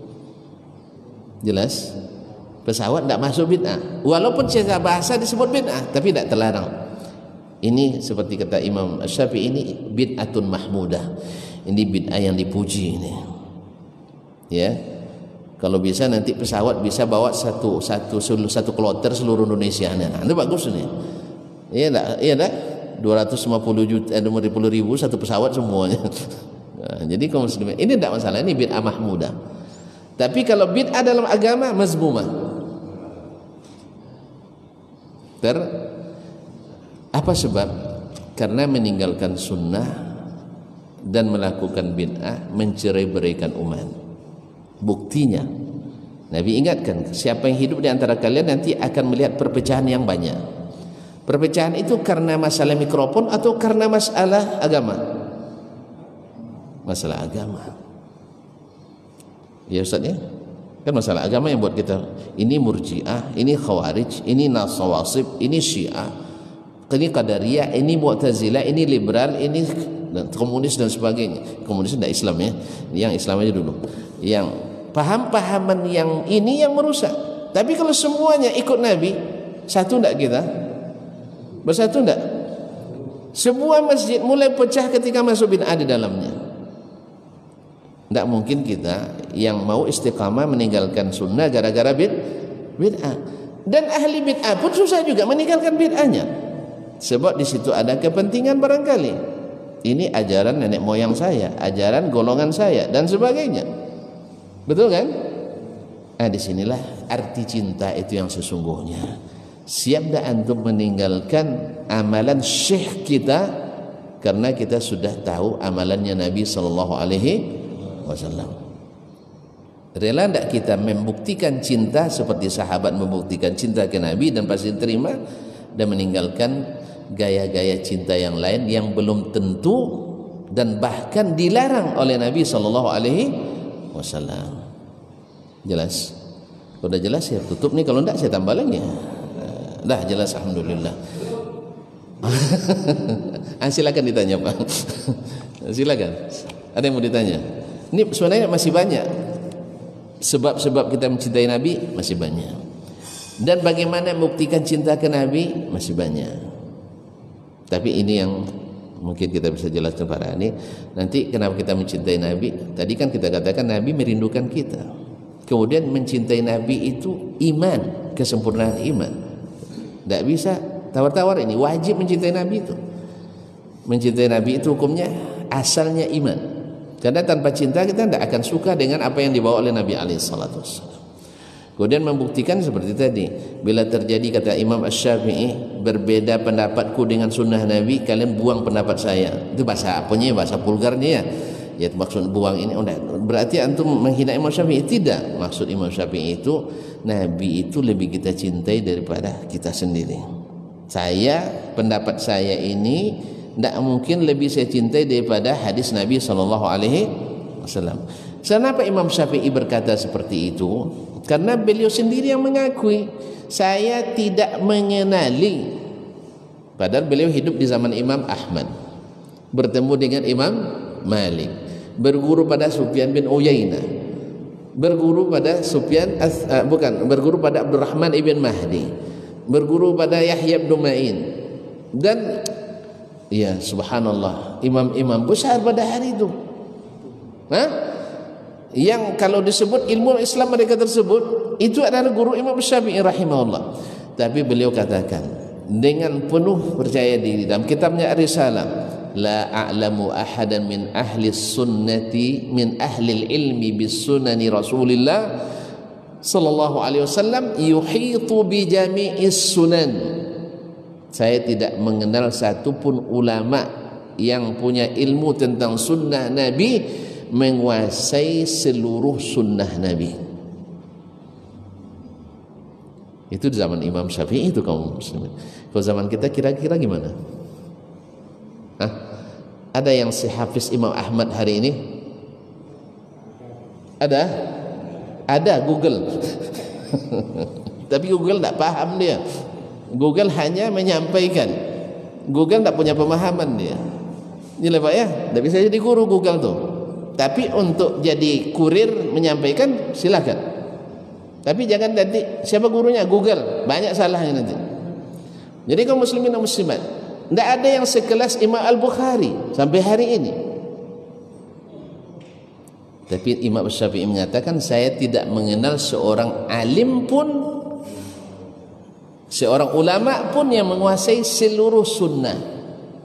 Jelas? Pesawat tidak masuk bid'ah, walaupun secara bahasa disebut bid'ah, tapi tidak terlarang. Ini seperti kata Imam Syafi'i, ini bid'atun mahmudah, ini bid'ah yang dipuji ini. Ya, kalau bisa nanti pesawat bisa bawa satu satu satu kloter seluruh Indonesia. Nah, itu bagus ini. Iya enggak? Iya enggak? dua ratus lima puluh juta, eh, lima puluh ribu satu pesawat semuanya. Nah, jadi kaum muslimin, ini tidak masalah, ini bid'ah mahmudah. Tapi kalau bid'ah dalam agama mazmumah. Ter Apa sebab? Karena meninggalkan sunnah dan melakukan bid'ah mencerai-beraikan umat. Buktinya Nabi ingatkan, siapa yang hidup di antara kalian nanti akan melihat perpecahan yang banyak. Perpecahan itu karena masalah mikrofon atau karena masalah agama? Masalah agama. Ya Ustaz ya? Kan masalah agama yang buat kita ini Murji'ah, ini Khawarij, ini Nasawasib, ini Syiah, ini Qadariyah, ini Mu'tazilah, ini liberal, ini dan komunis dan sebagainya. Komunis tidak Islam ya. Yang Islam aja dulu. Yang paham-pahaman yang ini yang merusak. Tapi kalau semuanya ikut Nabi, satu enggak kita? Bersatu enggak? Sebuah masjid mulai pecah ketika masuk bid'ah di dalamnya. Enggak mungkin kita yang mau istiqamah meninggalkan sunnah gara-gara bid bid'ah. Dan ahli bid'ah pun susah juga meninggalkan bid'ahnya. Sebab di situ ada kepentingan barangkali. Ini ajaran nenek moyang saya, ajaran golongan saya dan sebagainya. Betul kan? Nah disinilah arti cinta itu yang sesungguhnya. Siap dah antum meninggalkan amalan syekh kita karena kita sudah tahu amalannya Nabi sallallahu alaihi wasallam. Rela tak kita membuktikan cinta seperti sahabat membuktikan cinta ke Nabi dan pasti terima, dan meninggalkan gaya-gaya cinta yang lain yang belum tentu dan bahkan dilarang oleh Nabi sallallahu alaihi wasallam. Jelas? Kalau dah jelas saya tutup nih, kalau enggak saya tambah lagi. Dah jelas alhamdulillah. Ah, silakan ditanya Pak. Silakan. Ada yang mau ditanya? Ini sebenarnya masih banyak. Sebab-sebab kita mencintai Nabi masih banyak. Dan bagaimana membuktikan cinta ke Nabi masih banyak. Tapi ini yang mungkin kita bisa jelaskan pada ini. Nanti kenapa kita mencintai Nabi? Tadi kan kita katakan Nabi merindukan kita. Kemudian mencintai Nabi itu iman, kesempurnaan iman. Tidak bisa tawar-tawar, ini wajib mencintai Nabi itu. Mencintai Nabi itu hukumnya asalnya iman. Karena tanpa cinta kita tidak akan suka dengan apa yang dibawa oleh Nabi alaihi salatu wassalam. Kemudian membuktikan seperti tadi, bila terjadi kata Imam Asy-Syafi'i, berbeda pendapatku dengan sunnah Nabi, kalian buang pendapat saya. Itu bahasa apanya, bahasa vulgarnya ya. Ya maksud buang ini, oh, berarti antum menghina Imam Syafi'i? Tidak. Maksud Imam Syafi'i itu Nabi itu lebih kita cintai daripada kita sendiri. Saya, pendapat saya ini tidak mungkin lebih saya cintai daripada hadis Nabi sallallahu alaihi wasallam. Kenapa Imam Syafi'i berkata seperti itu? Karena beliau sendiri yang mengakui, saya tidak mengenali, padahal beliau hidup di zaman Imam Ahmad, bertemu dengan Imam Malik, berguru pada Sufyan bin Uyainah, berguru pada Sufyan uh, bukan berguru pada Abdurrahman ibn Mahdi, berguru pada Yahya bin Ma'in, dan ya subhanallah imam-imam besar pada hari itu. Hah? Yang kalau disebut ilmu Islam mereka tersebut itu adalah guru Imam Syafi'i rahimahullah. Tapi beliau katakan dengan penuh percaya diri dalam kitabnya Ar-Risalah, la a'lamu ahadan min ahli sunnati min ahli ilmi bis sunani Rasulillah sallallahu alaihi wasallam yuhitu bi jami'is sunan. Saya tidak mengenal satupun ulama yang punya ilmu tentang sunnah Nabi menguasai seluruh sunnah Nabi. Itu di zaman Imam Syafi'i itu kaum muslimin. Kalau zaman kita kira-kira gimana? Hah? Ada yang sehafiz Imam Ahmad hari ini? Ada? Ada Google. Tapi Google tidak paham dia. Google hanya menyampaikan. Google tidak punya pemahaman dia. Ini Pak ya, tidak bisa jadi guru Google tuh. Tapi untuk jadi kurir menyampaikan silakan. Tapi jangan nanti siapa gurunya Google, banyak salahnya nanti. Jadi kaum muslimin dan muslimat, tidak ada yang sekelas Imam Al-Bukhari sampai hari ini. Tapi Imam Syafi'i mengatakan, saya tidak mengenal seorang alim pun, seorang ulama pun yang menguasai seluruh sunnah.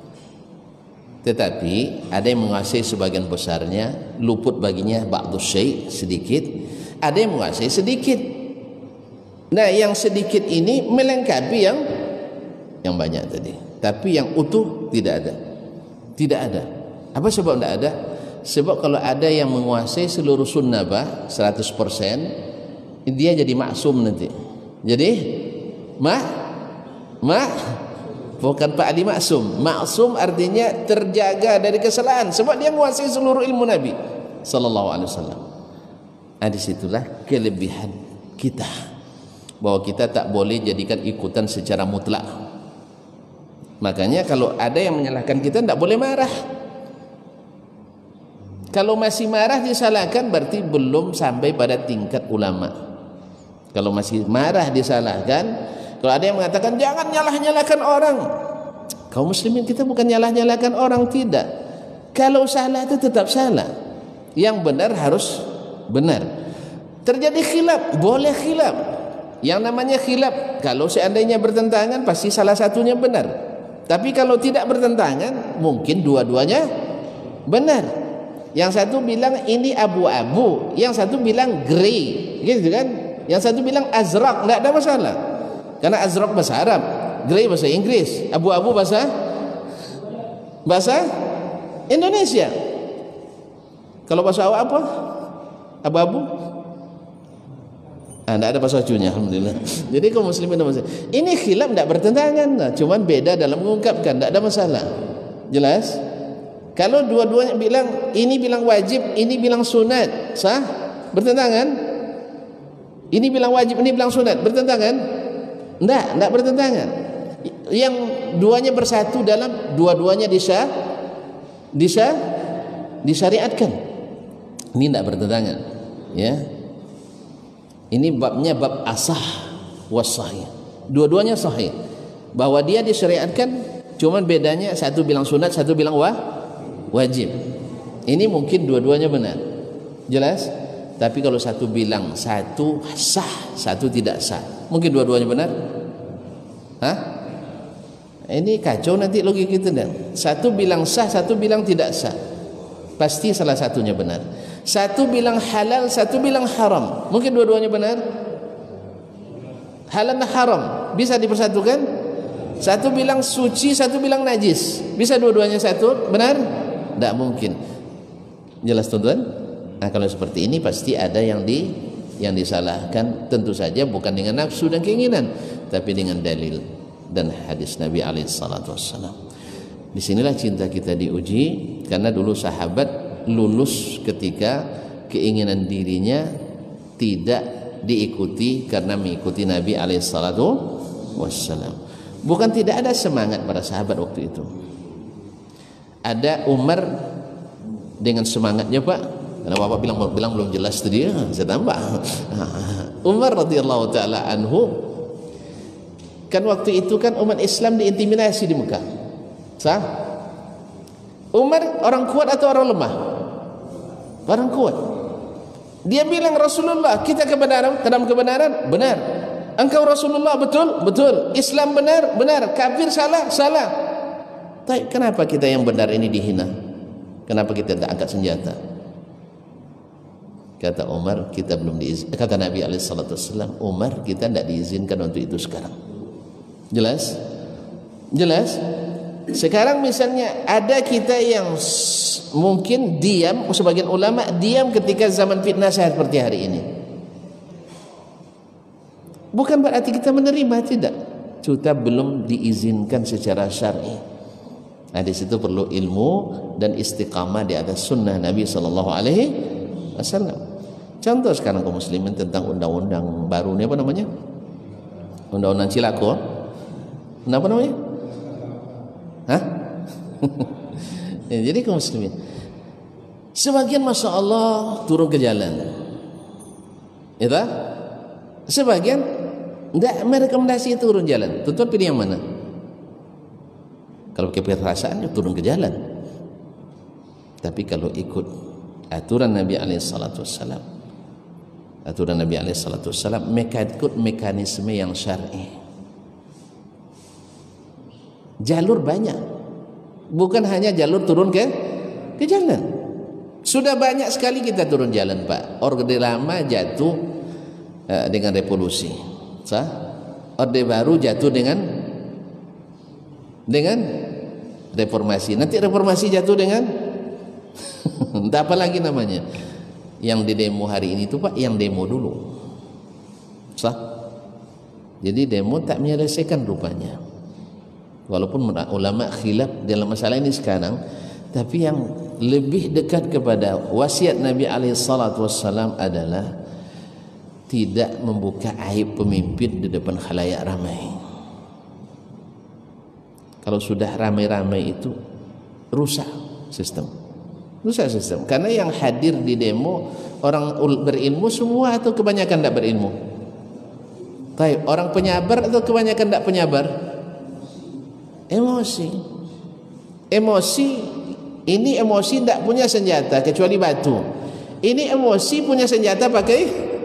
Tetapi ada yang menguasai sebagian besarnya, luput baginya ba'du syai' sedikit, ada yang menguasai sedikit. Nah yang sedikit ini melengkapi yang yang banyak tadi, tapi yang utuh tidak ada. Tidak ada. Apa sebab tidak ada? Sebab kalau ada yang menguasai seluruh sunnah bah, seratus persen, dia jadi maksum nanti. Jadi mah mah bukan Pak Ali maksum. Maksum artinya terjaga dari kesalahan sebab dia menguasai seluruh ilmu Nabi sallallahu alaihi wasallam. Nah, disitulah kelebihan kita, bahwa kita tak boleh jadikan ikutan secara mutlak. Makanya kalau ada yang menyalahkan kita tidak boleh marah. Kalau masih marah disalahkan berarti belum sampai pada tingkat ulama. Kalau masih marah disalahkan, kalau ada yang mengatakan jangan nyalah-nyalahkan orang, kaum muslimin kita bukan nyalah-nyalahkan orang, tidak. Kalau salah itu tetap salah, yang benar harus benar. Terjadi khilaf, boleh khilaf. Yang namanya khilaf, kalau seandainya bertentangan pasti salah satunya benar. Tapi kalau tidak bertentangan, mungkin dua-duanya benar. Yang satu bilang ini abu-abu, yang satu bilang grey, gitu kan? Yang satu bilang azraq, tidak ada masalah. Karena azraq bahasa Arab, grey bahasa Inggris, abu-abu bahasa bahasa Indonesia. Kalau bahasa awak apa? Abu-abu? Ah, tidak ada bahasa acunya, alhamdulillah. Jadi kaum muslimin ini khilaf tidak bertentangan, nah, cuman beda dalam mengungkapkan, tidak ada masalah. Jelas? Kalau dua-duanya bilang, ini bilang wajib, ini bilang sunat, sah? Bertentangan? Ini bilang wajib, ini bilang sunat, bertentangan? Tidak, tidak bertentangan. Yang duanya bersatu dalam dua-duanya disya, disya, disyariatkan. Ini tidak bertentangan, ya. Ini babnya bab asah was sahih. Dua-duanya sahih. Bahwa dia disyariatkan, cuman bedanya satu bilang sunat, satu bilang wah, wajib. Ini mungkin dua-duanya benar. Jelas? Tapi kalau satu bilang satu sah, satu tidak sah, mungkin dua-duanya benar? Hah? Ini kacau nanti logika kita dan. Satu bilang sah, satu bilang tidak sah. Pasti salah satunya benar. Satu bilang halal, satu bilang haram. Mungkin dua-duanya benar? Halal dan haram bisa dipersatukan? Satu bilang suci, satu bilang najis. Bisa dua-duanya satu? Benar? Tidak mungkin. Jelas tuan-tuan? Nah, kalau seperti ini pasti ada yang di yang disalahkan. Tentu saja bukan dengan nafsu dan keinginan, tapi dengan dalil dan hadis Nabi alaihi salatu wassalam. Disinilah cinta kita diuji, karena dulu sahabat lulus ketika keinginan dirinya tidak diikuti karena mengikuti Nabi alaihi salatu wassalam. Bukan tidak ada semangat para sahabat waktu itu. Ada Umar dengan semangatnya, Pak. Karena Bapak bilang bilang belum jelas tadi, ya, saya tambah. Umar radhiyallahu taala anhu, kan waktu itu kan umat Islam diintimidasi di Mekah. Sah? Umar orang kuat atau orang lemah? Orang kuat. Dia bilang Rasulullah, kita kebenaran, dalam kebenaran benar. Engkau Rasulullah betul, betul. Islam benar, benar. Kafir salah, salah. Tapi kenapa kita yang benar ini dihina? Kenapa kita tidak angkat senjata? Kata Umar, kita belum diizinkan. Kata Nabi alaihi salatu wasallam, Umar, kita tidak diizinkan untuk itu sekarang. Jelas? Jelas? Sekarang misalnya ada kita yang mungkin diam, sebagian ulama diam ketika zaman fitnah seperti hari ini. Bukan berarti kita menerima, tidak. Kita belum diizinkan secara syar'i. Nah, di situ perlu ilmu dan istiqamah di atas sunnah Nabi sallallahu alaihi wasallam. Contoh sekarang kaum muslimin tentang undang-undang baru ini, apa namanya? Undang-undang Cilako. Apa namanya? Hah? Ya, jadi kaum muslimin, sebagian masya Allah turun ke jalan, itu, sebagian tidak merekomendasi turun jalan. Tentu pilih yang mana? Kalau pakai perasaan, ya turun ke jalan. Tapi kalau ikut aturan Nabi alaihi salatu wassalam, aturan Nabi alaihi salatu wassalam, ikut mekanisme yang syar'i. Jalur banyak, bukan hanya jalur turun ke ke jalan. Sudah banyak sekali kita turun jalan, Pak. Orde lama jatuh uh, dengan revolusi, sah? Orde baru jatuh dengan dengan reformasi. Nanti reformasi jatuh dengan entah apa lagi namanya. Yang di demo hari ini tuh, Pak, yang demo dulu. Sah? Jadi demo tak menyelesaikan rupanya. Walaupun ulama khilaf dalam masalah ini sekarang, tapi yang lebih dekat kepada wasiat Nabi alaihi salatu wassalam adalah tidak membuka aib pemimpin di depan khalayak ramai. Kalau sudah ramai-ramai itu rusak sistem. Rusak sistem. Karena yang hadir di demo orang berilmu semua atau kebanyakan tidak berilmu? Baik, orang penyabar atau kebanyakan tidak penyabar? Emosi. Emosi, ini emosi tidak punya senjata kecuali batu. Ini emosi punya senjata pakai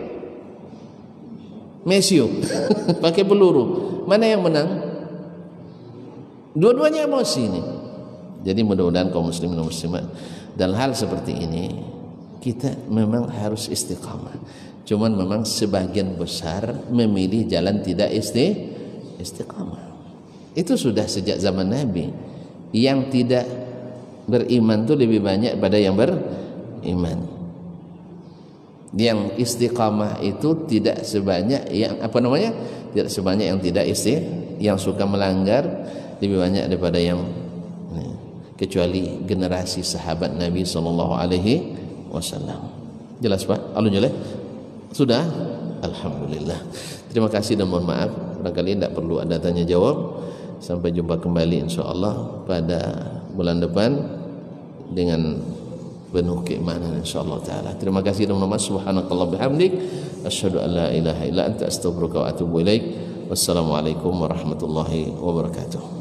mesiu, pakai peluru. Mana yang menang? Dua-duanya emosi ini. Jadi mudah-mudahan kaum muslimin dan muslimat dalam hal seperti ini kita memang harus istiqamah. Cuman memang sebagian besar memilih jalan tidak isti istiqamah. Itu sudah sejak zaman Nabi. Yang tidak beriman itu lebih banyak pada yang beriman. Yang istiqamah itu tidak sebanyak yang apa namanya? Tidak sebanyak yang tidak isti, yang suka melanggar lebih banyak daripada yang ini. Kecuali generasi sahabat Nabi sallallahu alaihi wasallam. Jelas Pak? Alun jelas? Sudah? Alhamdulillah. Terima kasih dan mohon maaf barangkali tidak perlu ada tanya jawab. Sampai jumpa kembali insyaallah pada bulan depan dengan penuh keimanan insyaallah taala. Terima kasih dan mohon maaf. Subhanakallah bihamdik asyhadu an la ilaha illa anta astaghfiruka wa atubu ilaik. Wassalamualaikum warahmatullahi wabarakatuh.